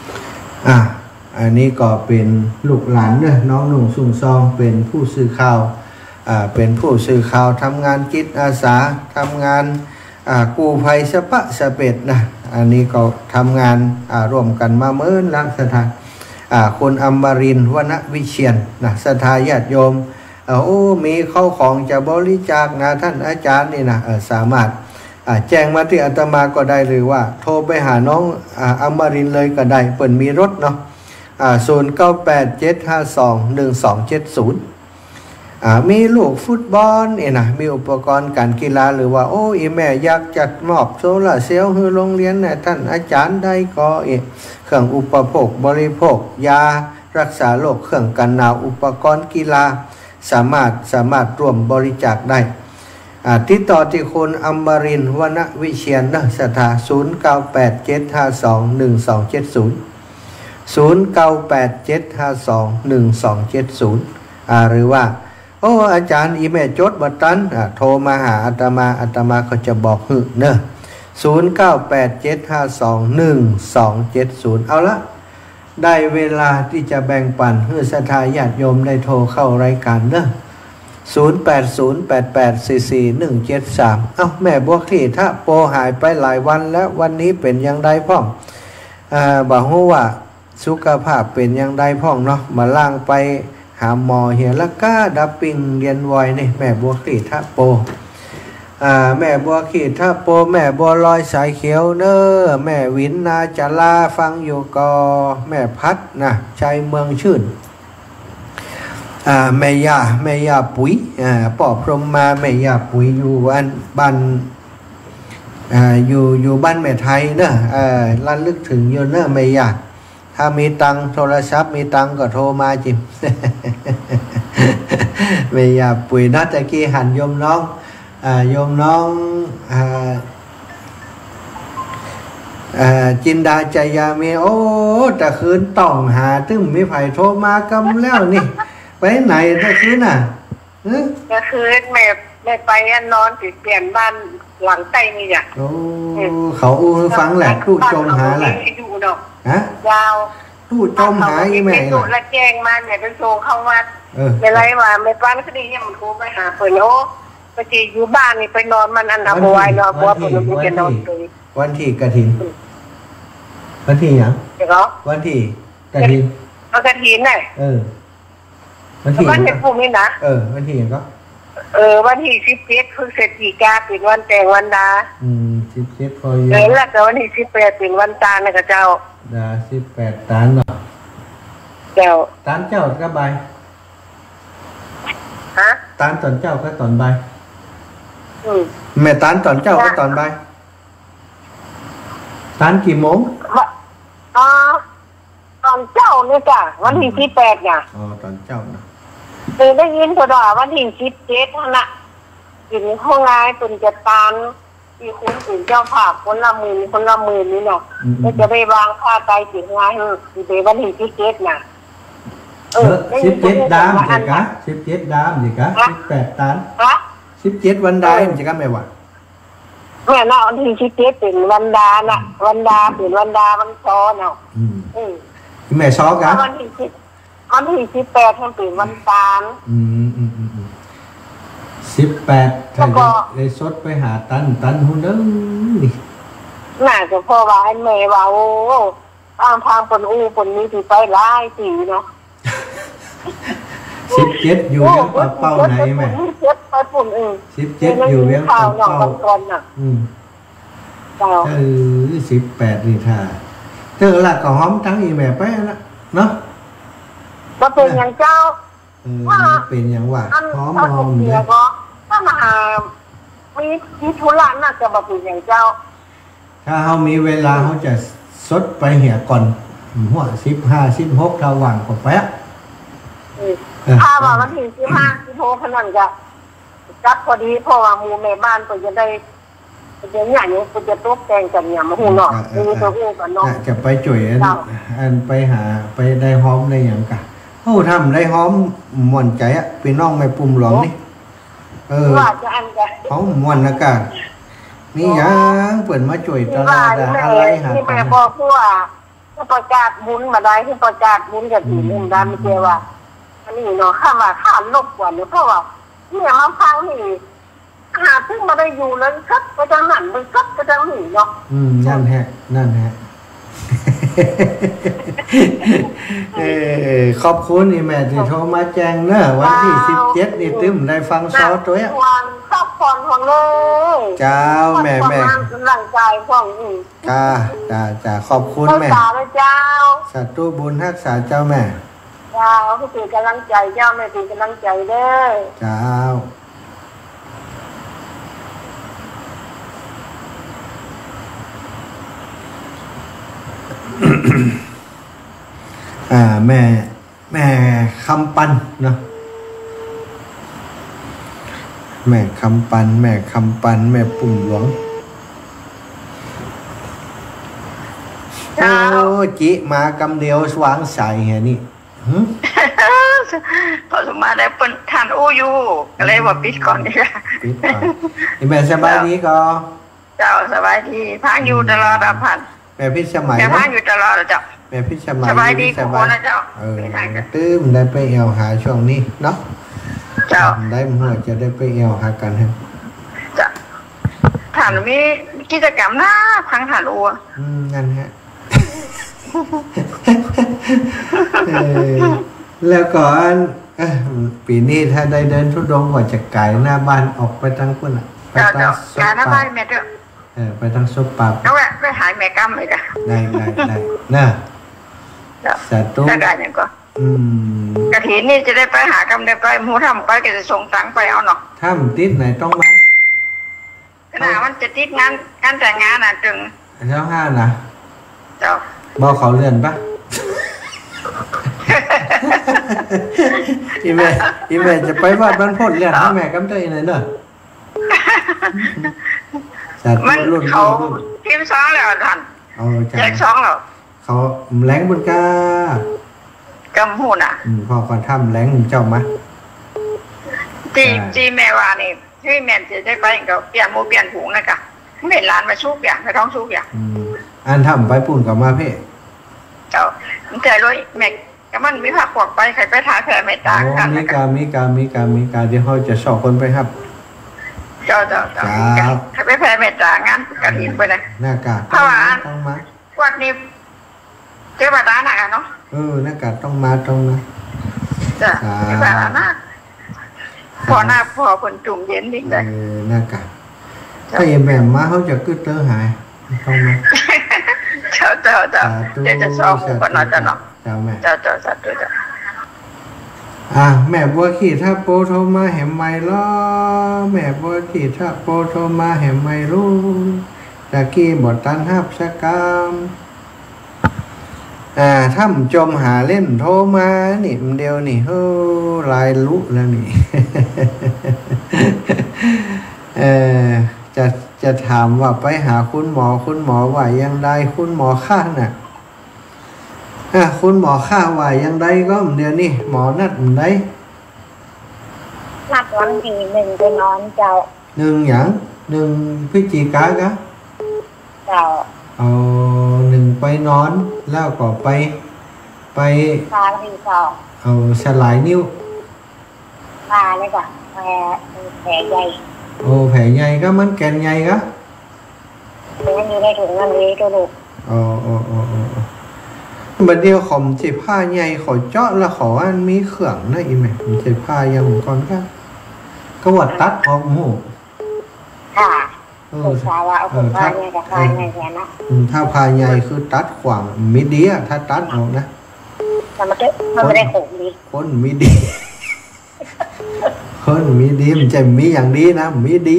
Speaker 2: อ่ะอันนี้ก็เป็นลูกหลานเนอะน้องหนุ่งสุ่งซองเป็นผู้สื่อข่าวอ่าเป็นผู้สื่อข่าวทำงานจิตอาสาทำงานอ่ากู้ภัยสะปะสะเป็ดนะอันนี้ก็ทำงานอ่าร่วมกันมาเมื่อลักษณะอ่าคุณอมรินทร์วณวิเชียรนะศรัทธาญาติโยมโอ้มีเข้าของจะบริจาคนะท่านอาจารย์นี่นะสามารถแจ้งมาที่อาตมาก็ได้หรือว่าโทรไปหาน้องอมรินทร์เลยก็ได้เปิดมีรถเนาะศูนย์เก้าแปดเจ็ดห้าสองหนึ่งสองเจ็ดศูนย์มีลูกฟุตบอลเนี่ยนะมีอุปกรณ์การกีฬาหรือว่าโอ้ยแม่อยากจัดมอบโซลาร์เซลล์ให้โรงเรียนเนี่ยท่านอาจารย์ได้ก็เอเครื่องอุปโภคบริโภคยารักษาโรคเครื่องกันหนาวอุปกรณ์กีฬาสามารถสามารถร่วมบริจาคได้ติดต่อที่คุณอมรินทร์วณวิเชียรนะสถาศูนย์เก้าแปดเจ็ดห้าสองหนึ่งสองเจ็ดศูนย์ศูนย์เก้าแปดเจ็ดห้าสองหนึ่งสองเจ็ดศูนย์หรือว่าโอ้อาจารย์อีเมลจดบัตตันโทรมาหาอาตมาอาตมาก็จะบอกหึเนอะศูนย์เก้าแปดเจ็ดห้าสองหนึ่งสองเจ็ดศูนย์เอาละได้เวลาที่จะแบ่งปันให้ศรัทธาญาติโยมได้โทรเข้ารายการเนอะศูนย์แปดศูนย์แปดแปดสี่สี่หนึ่งเจ็ดสามเอ้าแม่บวกที่ถ้าโปหายไปหลายวันแล้ววันนี้เป็นยังไงพ่องอ่าบอกว่าสุขภาพเป็นยังไงพ่องเนาะมาล่างไปหาหมอเฮียละก้าดับปิงเรียนวอยนี่แม่บัวขีดท่าโปอ่าแม่บัวขีดท่าโปแม่บัวลอยสายเขียวเนอแม่วินนาจาลาฟังอยู่กอแม่พัดนะชัยเมืองชื่นอ่าแม่ยาแม่ยาปุ๋ยอ่าปอบพรหมมาแม่ยาปุ๋ยอยู่บ้านบ้านอ่าอยู่อยู่บ้านแม่ไทยเนอะอ่าระลึกถึงอยู่เนอะแม่ยาถ้ามีตังโทรศัพท์มีตังก็โทรมาจิม ไม่อยากปุ๋ยนัดตะกี้หันโยมน้องอ่าโยมน้องอ่าอ่าจินดาใจยามีโอ้แต่คืนต้องหาตึ้งมีไผ่โทรมากำแล้วนี่ไปไหนแต่คืนน่ะ
Speaker 4: แต่คืนแม่แม่ไปนอนติดเปลี่ยนบ้านหลังใต้นี่อ่ะ
Speaker 2: โอ้เขาอู้ฟังแหละตู้จมหาแหละฮะ
Speaker 4: ยาว
Speaker 2: ตู้จมหาอีแม่
Speaker 4: ตู้ละแจ้งมาเนี่ยเป็นโซเข้าวัดเป็นไรวะไม่ป้านคดีเนี่ยมันโทรไปหาเปิดโอ้ไปจีอยู่บ้านนี่ไปนอนมันอันดับวายเนาะบัวเปิดมันจะนอนเลย
Speaker 2: วันที่กระถินวันที่ยัง
Speaker 4: เดี๋ยว
Speaker 2: วันที่กระถิน
Speaker 4: เอากระถินไง
Speaker 2: เออวันที่
Speaker 4: วันที่พรุ่งนี้นะ
Speaker 2: เออวันที่ยังก็
Speaker 4: เออวันที่สิบเจ็ดพฤศจิกาเป็นวันแต่งวันดา
Speaker 2: อืมสิบเจ็ดพอ
Speaker 4: อยู่แล้วแต่วันที่สิบแปดเป็นวันตาลนะกับเจ้า
Speaker 2: ดาสิบแปดตานเนาะ
Speaker 4: เจ้า
Speaker 2: ตานเจ้าก็ใบ
Speaker 4: ฮะ
Speaker 2: ตานตอนเจ้าก็ตอนใบ
Speaker 4: อืม
Speaker 2: แม่ตานตอนเจ้าก็ตอนใบตานกี่โมง
Speaker 4: อ๋อตอนเจ้าเนี่ยจ้ะวันที่สิบแปดเนี่ย
Speaker 2: อ๋อตอนเจ้านะ
Speaker 4: เคยได้ยินตัวดอกวันที่สิบเจ็ดนั่นแหละอยู่ในห้องงานเป็นจัดการที่คุณถึงเจ้าภาพคนละหมื่นคนละหมื่นนี่เนาะก็จะไปวางค่าไกลถึงงานคือในวันที่สิบเจ็ดน่ะ
Speaker 2: เออสิบเจ็ดดามสิกะสิบเจ็ดดามสิกะสิบแปดตันสิบเจ็ดวันใดมันจะกันไหมวะ
Speaker 4: แม่น่ะวันที่สิบเจ็ดเป็นวันดาน่ะวันดาเป็นวันดาวันซ้อเนาะ
Speaker 2: อืมอืมแม่ซ้อกัน
Speaker 4: วันที่สิบวันที่สิบแปดมันเป็นวันตาล
Speaker 2: อืมอืมอืมอืมสิบแปดถ้าได้สดไปหาตันตันหุ่นเด้อนี่
Speaker 4: น่าจะพ่อว่าแม่ว่าโอ้ตามทางปนอู้ปนนี้ที่ไปหลายปีเนาะ
Speaker 2: สิบเจ็ดอยู่ยังปากเป้าไหนแม่
Speaker 4: สิบเจ็ดไปปุ่นเอง
Speaker 2: สิบเจ็ดอยู่ยังปากเป้าอืมเออสิบแปดนี่ท่าเจอละก็หอมทั้งอีแม่ไปละเนาะ
Speaker 4: ก็เป็นอย่างเจ้า
Speaker 2: ว่าเป็นอย่างว่าหอมหอม
Speaker 4: เนี่ยก็ถ้ามามีที่ธุระน่าจะมาเป็นอย่างเจ้า
Speaker 2: ถ้าเขามีเวลาเขาจะสดไปเหี่ยก่อนหัวสิบห้าสิบหกระหว่างกับแป๊ะ
Speaker 4: ถ้าว่าวันที่สิบห้าสิบหกขนาดจะจับพอดีเพราะว่าหมู่แม่บ้านก็จะได้เดี๋ยวอย่างนี้ก็จะตกแต่งกันเนี่ยมาหูเนาะมีตัวหูกันเนาะ
Speaker 2: จะไปจ่วยอันอันไปหาไปได้หอมได้อย่างกันเขาทำได้หอมหม่อนใจอ่ะพี่น้องไม่ปุ่มหลงนี่เออเขาหม่อนอากาศนี่ยังเปิดมาจ่วยตลาดอะไรหา
Speaker 4: ที่แม่บอกว่าที่ประกาศบุญมาได้ที่ประกาศบุญกับสีมุมดำไม่เจอว่าอันนี้เนาะข้ามาข้ามลบกว่าเนาะเพราะว่าเนี่ยมาพังนี่หาซึ่งมาได้อยู่เลยครับไปจังหันไปครับไปจังหนีเนาะ
Speaker 2: อืมนั่นฮะนั่นฮะเออขอบคุณนี่แม่ที่โทรมาแจ้งเนอะวันที่สิบเจ็ดนี่ตึ้มได้ฟังซอตัวเนี้ย
Speaker 4: วันชอบผ่อนของเลย
Speaker 2: เจ้าแม่แม่
Speaker 4: หลังใจของอีก
Speaker 2: จ้าจ้าจ้าขอบคุณแม่
Speaker 4: สาธุเจ้า
Speaker 2: สาธุบุญรักษาเจ้าแม่
Speaker 4: เจ้าผู้เป็นกำลังใจเจ้าแม่เป็นกำลังใจเด้อ
Speaker 2: เจ้าอ่าแม่แม่คำปันเนาะแม่คำปันแม่คำปันแม่ปุ่มหลวงโอ้จิมากำเดียวสว่างใสแค่นี้
Speaker 5: พอสมมาได้เป็นทานอู้อยู่ก็เลยว่าปิดก่อนดีกว่า
Speaker 2: ปิดก่อนแม่สบายดีก็
Speaker 5: เจ้าสบายดีพังอยู่ตลอดพัน
Speaker 2: แม่พิชมัย
Speaker 5: แม่พังอยู่ตลอดเจ้า
Speaker 2: แม่พิชมัย
Speaker 5: สบายดีทุกคนนะเจ้า
Speaker 2: เออตื้มได้ไปเอวหาช่วงนี้เนาะ
Speaker 5: เจ้า
Speaker 2: ได้เมื่อจะได้ไปเอวหากันฮะ
Speaker 5: จ้ะฐานมีกิจกรรมนะพังฐานอู่
Speaker 2: อืมงั้นฮะแล้วก่อนปีนี้ถ้าได้เดินทุดงกว่าจะไก่หน้าบ้านออกไปทั้งคนอ่ะ
Speaker 5: ไปทางซุปปาแม่เด้อ
Speaker 2: เออไปทางซุปปา
Speaker 5: แล้วไปหายแม่กัมเลยจ้ะ
Speaker 2: ได้ได้ได้น่ะสาธุ
Speaker 5: ได้ยังก็
Speaker 2: อืม
Speaker 5: กะถินนี่จะได้ไปหากำเดียวก็หมูทำไปก็จะส่งตังไปเอาเนาะ
Speaker 2: ถ้ามันติดไหนต้องมา
Speaker 5: ขนาดมันจะติดงานการแต่งงานอ่ะจึง
Speaker 2: เจ้าห้านะ
Speaker 5: เจ้า
Speaker 2: บอกเขาเลื่อนปะอีเมย์อีเมย์จะไปวัดบ้านพ้นเลื่อนให้แม่กำใจหน่อยเนอะ
Speaker 5: มันเขาทีมซ้องแล้วท่านแจกซ้องแล้ว
Speaker 2: เขาแรงบุญก
Speaker 5: ากำหูน่ะ
Speaker 2: พอก่อนทำแรงเจ้ามา
Speaker 5: จีจีแม่ว่านี่ที่แม่จะได้ไปก็เปลี่ยนโมเปลี่ยนถุงนะกะไม่ร้านมาชูเปลี่ยนไปท้องชูเปลี่ยน
Speaker 2: อันทำไปปุ่นกับมาเพ่
Speaker 5: เจ้าแต่เลยแม่ก็มันมีผักปอกไปใครไปทาแผลไม่ต่างกัน
Speaker 2: มีการมีการมีการมีการเดี๋ยวเขาจะสอบคนไปครับ
Speaker 5: เจ้าเจ้าเจ้าใครไปแผลไม่ต่างงั้นกระถิ่นไปเลย
Speaker 2: หน้ากาก
Speaker 5: เพราะว่า
Speaker 2: ต้องมา
Speaker 5: วัดนี้เจ้าบ้านน่ะเนาะ
Speaker 2: เออหน้ากากต้องมาต้องมา
Speaker 5: จ้ะเจ้าบ้านน่ะพอหน้าพอคนจุ่มเย็นนิดเลย
Speaker 2: เออหน้ากากถ้าอย่างแบบมาเขาจะกึศเตอหายต้องมา
Speaker 5: เจ้าเจ้าเจ้าเดี๋ยวจะซ้อมก่อนเนาะจ้ะเนาะ
Speaker 2: เจ้าแม่
Speaker 5: เจ้าเจ้าสาธุจ้ะ
Speaker 2: อ่ะแม่บัวขี่ถ้าโปโทรมาแหมไม่ล้อแม่บัวขี่ถ้าโปโทรมาแหมไม่รู้ตะกี้บทตันหับสกามอ่าถ้าจมหาเล่นโทรมานี่มันเดียวนี่เฮ้ลายลุแล้วนี่เออจะจะถามว่าไปหาคุณหมอคุณหมอว่ายังไดคุณหมอข้าน่ะอ่ะคุณหมอข้าว่ายังไดก็เดี๋ยวนี้หมอนัดมันได้
Speaker 4: นัดวันที่หนึ่งไปนอนเจ้า
Speaker 2: หนึ่งอย่างหนึ่งพฤศจิกายน
Speaker 4: เจ้า
Speaker 2: เอาหนึ่งไปนอนแล้วก็ไปไป
Speaker 4: ตาที่สอง
Speaker 2: เอาสลายนิ้ว
Speaker 4: ตาเลยก่อนแผลแผลใหญ่
Speaker 2: โอ้แผลใหญ่ก็มันแกนใหญ่ก็
Speaker 4: แผลอยู่ในถุงนั่นเลยตัวลูก
Speaker 2: อ๋ออ๋ออ๋อบัดเดียวขอมเจ็บผ้าใหญ่ขอเจาะแล้วขออันมีเขื่องนะอีแม่มันเจ็บผ้ายังก่อนก็ก็วัดตัดออกหู
Speaker 4: ค่ะเออถ้าว่าเอาผ้าใหญ่กับผ้าใหญ่แค่นะ
Speaker 2: ถ้าผ้าใหญ่คือตัดขวางมิดีอะถ้าตัดออกนะ
Speaker 4: แต่มันก็มันไม่ได้โขงดี
Speaker 2: คนมิดีคนมีดีมันจะมีอย่างดีนะมีดี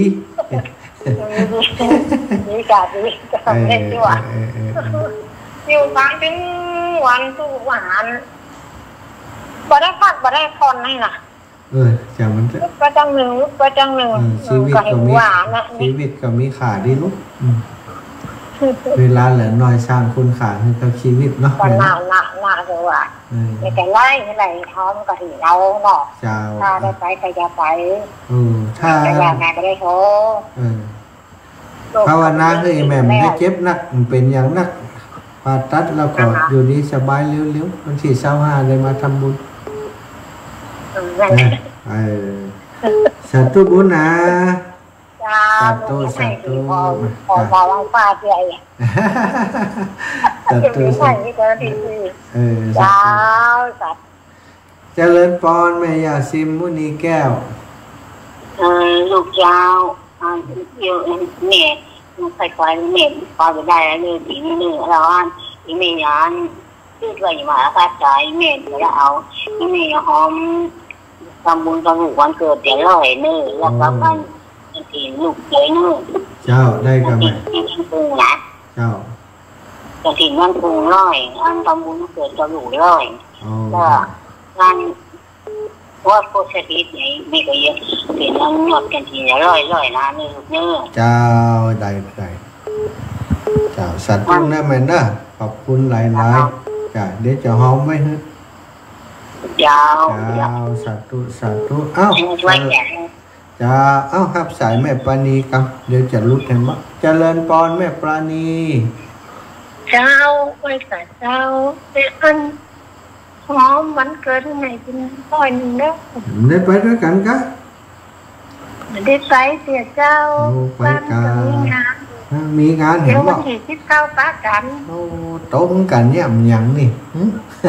Speaker 4: มีกาดีก็เล่นดีกว่าอยู่ฟังถึงวันทุกวันบ่ได้พักบ่ได้พรให้น่ะ
Speaker 2: เออจำมัน
Speaker 4: ก็จังหนึ่งก็จังหนึ่ง
Speaker 2: ชีวิตก็มีชีวิตก็มีขาดีลูกเวลาเหลือน้อยสร้างคุณค่าให้กับชีวิตเนาะ
Speaker 4: ก็น่าน่าน่าเลยว่าไม่แต่ไล่อะไรท้องก็ถึงเราเนาะถ้าได้ไปก็จะไป
Speaker 2: เออถ้า
Speaker 4: จะอยากไงก็ได้โทร
Speaker 2: เออภาวนาให้แม่ไม่เจ็บนักเป็นอย่างนักผ่าตัดแล้วก็อยู่ดีสบายเร็วๆวันที่เช้าห้าเลยมาทำบุญเออสาธุบุญนะ
Speaker 4: จ้า
Speaker 2: สาธุสาธุ
Speaker 4: พอพอพอว่าป้าเจ้า
Speaker 2: สาธุสาธุเออสา
Speaker 4: จ้า
Speaker 2: ธุ
Speaker 4: สัตว์
Speaker 2: เจริญพรแม่ยาซิมมุนีแก้ว
Speaker 4: ลูกเจ้าเยอะแม่ใส่ควายแม่พอไปได้เลยทีนี้เนี่ยเราอันที่แม่ยานที่เคยมาพัดใจแม่เดี๋ยวเอาที่แม่หอมทำบุญทำบุญวันเกิดเดี๋ยวลอยเนื้อแล้วก็มันทีลูกเยอะเนื้อ
Speaker 2: เจ้าได้กับแม่
Speaker 4: ที่นั่นปรุงนะ
Speaker 2: เจ้า
Speaker 4: แต่ทีนั่นปรุงลอยอันทำบุญเกิดจะอยู่ลอย
Speaker 2: อ๋อ
Speaker 4: ก็งานว่าโคตรดีนี่ไม่ก็เยอะทีนั่นหมดกันทีละร้อยร้อยนะเนื้อเนื้อ
Speaker 2: เจ้าได้ได้เจ้าสัตว์บุญนะแม่นะขอบคุณหลายหลายจ้ะเดี๋ยวจะหอมไว้ฮะ
Speaker 4: ยาว
Speaker 2: เจ้าสาธุสาธุเอ้า
Speaker 4: ช่วยแก
Speaker 2: จ้าเอ้าครับสายแม่ปราณีครับเดี๋ยวจะลุกเห็นมั้ยเจริญพรแม่ปราณี
Speaker 4: เจ้าไว้กับเจ้าเป็นอันหอมวันเกิดไหนเป็นร้อยหนึ่งเด้อ
Speaker 2: ได้ไปด้วยกันกะ
Speaker 4: ได้ไปเสียเจ้า
Speaker 2: โอ้ไปกัน
Speaker 4: มีงาน
Speaker 2: มีงานเห็
Speaker 4: เดี๋
Speaker 2: น
Speaker 4: ยววั
Speaker 2: บ่
Speaker 4: นที่สิบเก้าป้ากัน
Speaker 2: โอ้ตรงกันเนี่ยมันหยังนี่หึ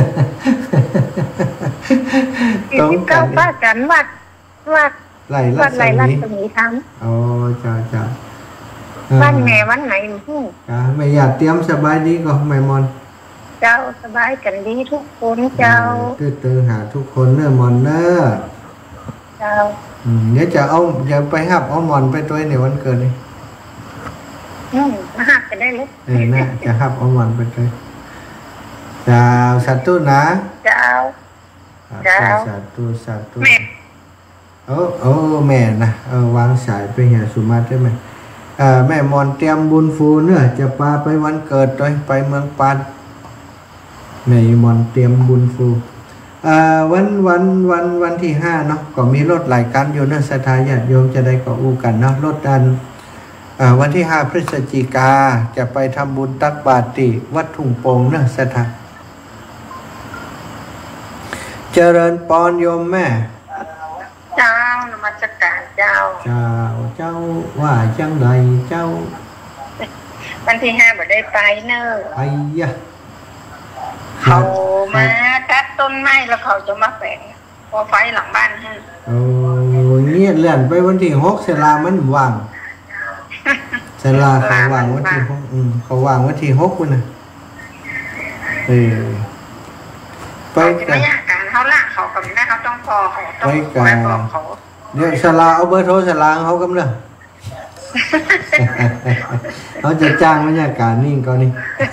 Speaker 4: ที่สิบเก้าป้ากันวัดวัด
Speaker 2: ไล่รั
Speaker 4: วัด
Speaker 2: ศ
Speaker 4: ไรรั
Speaker 2: มี
Speaker 4: ศมีท
Speaker 2: อ๋อจ้าจ้า
Speaker 4: ำวันแม่วันไหนหู้
Speaker 2: จ้าไม่อยากเตรียมสบายดีก็แม่มอน
Speaker 4: เจ้าสบายกันดีทุกคนเจ้า
Speaker 2: ตื้อตื้อหาทุกคนเน้อมอนเน้อ
Speaker 4: เจ้า
Speaker 2: อืมเดี๋ยวจะเอาเดี๋ยวไปหับเอามอนไปตัวในวันเกิดนี่
Speaker 4: อืมมาหักกันได้เลย
Speaker 2: เออน่าจะหับเอามอนไปตัวจ้าสาธุนะ
Speaker 4: เจ้า จ้า
Speaker 2: สาธุสาธุ
Speaker 4: แม่
Speaker 2: โอ้โอ้แม่นะเออวางสายไปหาสุมาได้ไหมเออแม่มอนเตรียมบุญฟูเนอะจะพาไปวันเกิดด้วยไปเมืองปานแม่มอนเตรียมบุญฟูเอ่อวันวันวันวันที่ห้าเนาะก็มีรถหลายคันอยู่เนอะสถานญาติโยมจะได้ก็อู้กันเนาะรถดันเอ่อวันที่ห้าพฤศจิกาจะไปทำบุญตักบาตรที่วัดทุ่งโป่งเนอะสถานเจริญปอนโยมแม่
Speaker 4: เจ้านมัสการเจ้า
Speaker 2: เจ้าเจ้าว่าจังใดเจ้า
Speaker 4: วันที่ห้าบ่ได้ไปเนอะ
Speaker 2: ไอ้ยะ
Speaker 4: เขามาตัดต้นไม้แล้วเขาจะมาแฝงพอไฟหลังบ้านให้
Speaker 2: โอ้เงี้ยเลื่อนไปวันที่หกเสลามันว่างเสลาเขาว่างวันที่หกอืมเขาว่างวันที่หกคุณนะเออไป
Speaker 4: จะ
Speaker 2: กั
Speaker 4: ไม่
Speaker 2: น
Speaker 4: ยากการเขาละเขากับแม่เขาต้องพอเขาต้อง
Speaker 2: ไปกัน
Speaker 4: ไปบอกเขา
Speaker 2: เดี๋ยวสลาเอาเบอร์โทรสลาเขากำเนอะเขาจะจ้างบรรยากาศนิ่งก่อนนี่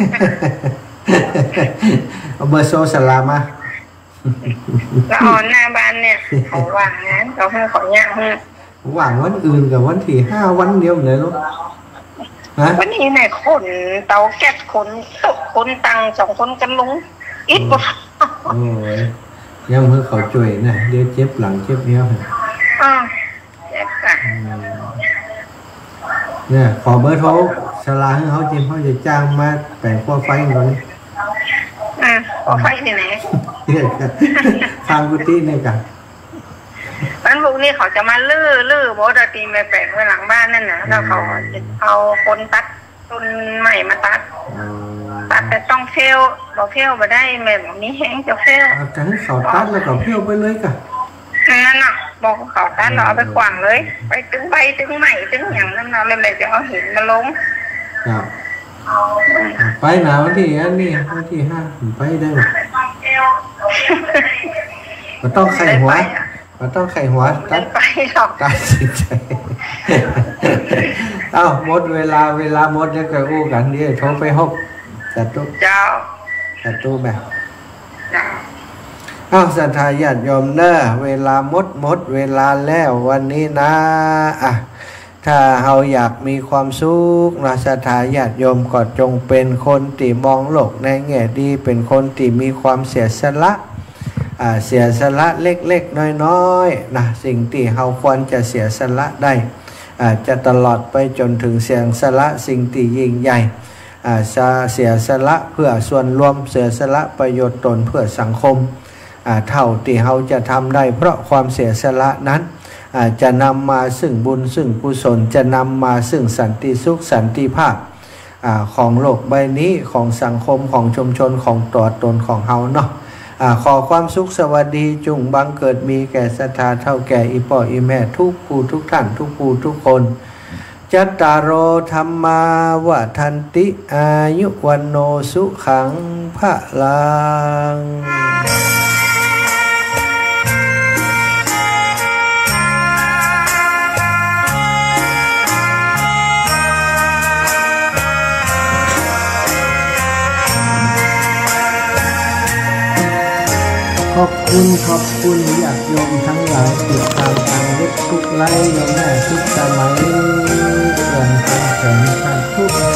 Speaker 2: เอาเบอร์โทรสลามา
Speaker 4: แล้วออนหน้าบ้านเนี่ยเขาว่างงานเขาให้เขาย่างให้
Speaker 2: ว่างวันอื่นกับวันที่ห้าวันเดียวเลยลูกฮะ
Speaker 4: วันนี้เนี่ยคนเตาแก๊สคนตกคนตังสองคนกันลงอิดบ่
Speaker 2: โอ้ยยังเพื่อเขาช่วยนะเดี๋ยวเจ็บหลังเจ็บเนี้ย
Speaker 4: อ้าวแจ๊กอะ
Speaker 2: เนี่ยขอเบอร์โทรสลาให้เขาจริงเขาจะจ้างมาแต่งขั้วไฟก่อนนี่
Speaker 4: อ่ะขอไฟที่ไหน
Speaker 2: เนี่ยทางกุฏิเนี่ยกัน
Speaker 4: วันพรุ่งนี้เขาจะมาลื้อลื้อโบดตีแม่แปลงไว้หลังบ้านนั่นนะแล้วเขาจะเอาคนตัดต้นใหม่มาตัด ตัดแต่ต้องเฟลบอกเฟลมาได้แม่บอกนี้แห้งจะเฟล
Speaker 2: เอาจะให้เขาตัดแล้วก็เพี้ยวไปเลยกัน
Speaker 4: นั่นน่ะบอกเขาตัดเราเอาไปขวางเลย ไปถึงใบถึงใหม่ถึงอย่างนั้นเราเลยเลยจะเอาหินมาลง
Speaker 2: ครับไปหนาวันที่อันนี้วันที่ห้าไปได้ไหมมันต้องไข่หัวมันต้องไข่หัวตัด
Speaker 4: ไปหรอก
Speaker 2: ตัดสินใจเอ้าหมดเวลาเวลาหมดแล้วก็อู้กันเดี๋ยวโทรไปฮกจัดตู้
Speaker 4: เจ้า
Speaker 2: จัดตู้แบบ
Speaker 4: เจ้า
Speaker 2: เอ้าศรัทธาญาติโยมเนอะเวลาหมดหมดเวลาแล้ววันนี้นะอ่ะถ้าเราอยากมีความสุขนะศรัทธาญาติโยมก็จงเป็นคนที่มองโลกในแง่ดีเป็นคนที่มีความเสียสละอ่าเสียสละเล็กๆน้อยๆนะสิ่งที่เราควรจะเสียสละได้อ่าจะตลอดไปจนถึงเสียสละสิ่งที่ยิ่งใหญ่อ่าเสียสละเพื่อส่วนรวมเสียสละประโยชน์ตนเพื่อสังคมอ่าเท่าที่เราจะทำได้เพราะความเสียสละนั้นจะนำมาซึ่งบุญซึ่งกุศลจะนำมาซึ่งสันติสุขสันติภาพของโลกใบนี้ของสังคมของชุมชนของตัวตนของเฮาเนาะขอความสุขสวัสดีจุงบังเกิดมีแก่ศรัทธาเท่าแก่อีป่ออีแม่ทุกผู้ทุกท่านทุกผู้ทุกคนจัตตารโอธรรมาวะทันติอายุวันโนสุขังพะลังขอบคุณขอบคุณญาติโยมทั้งหลายติดตามทางเว็บทุกไลฟ์โยมแม่ทุกสมัยเรื่องการแข่งขันทุก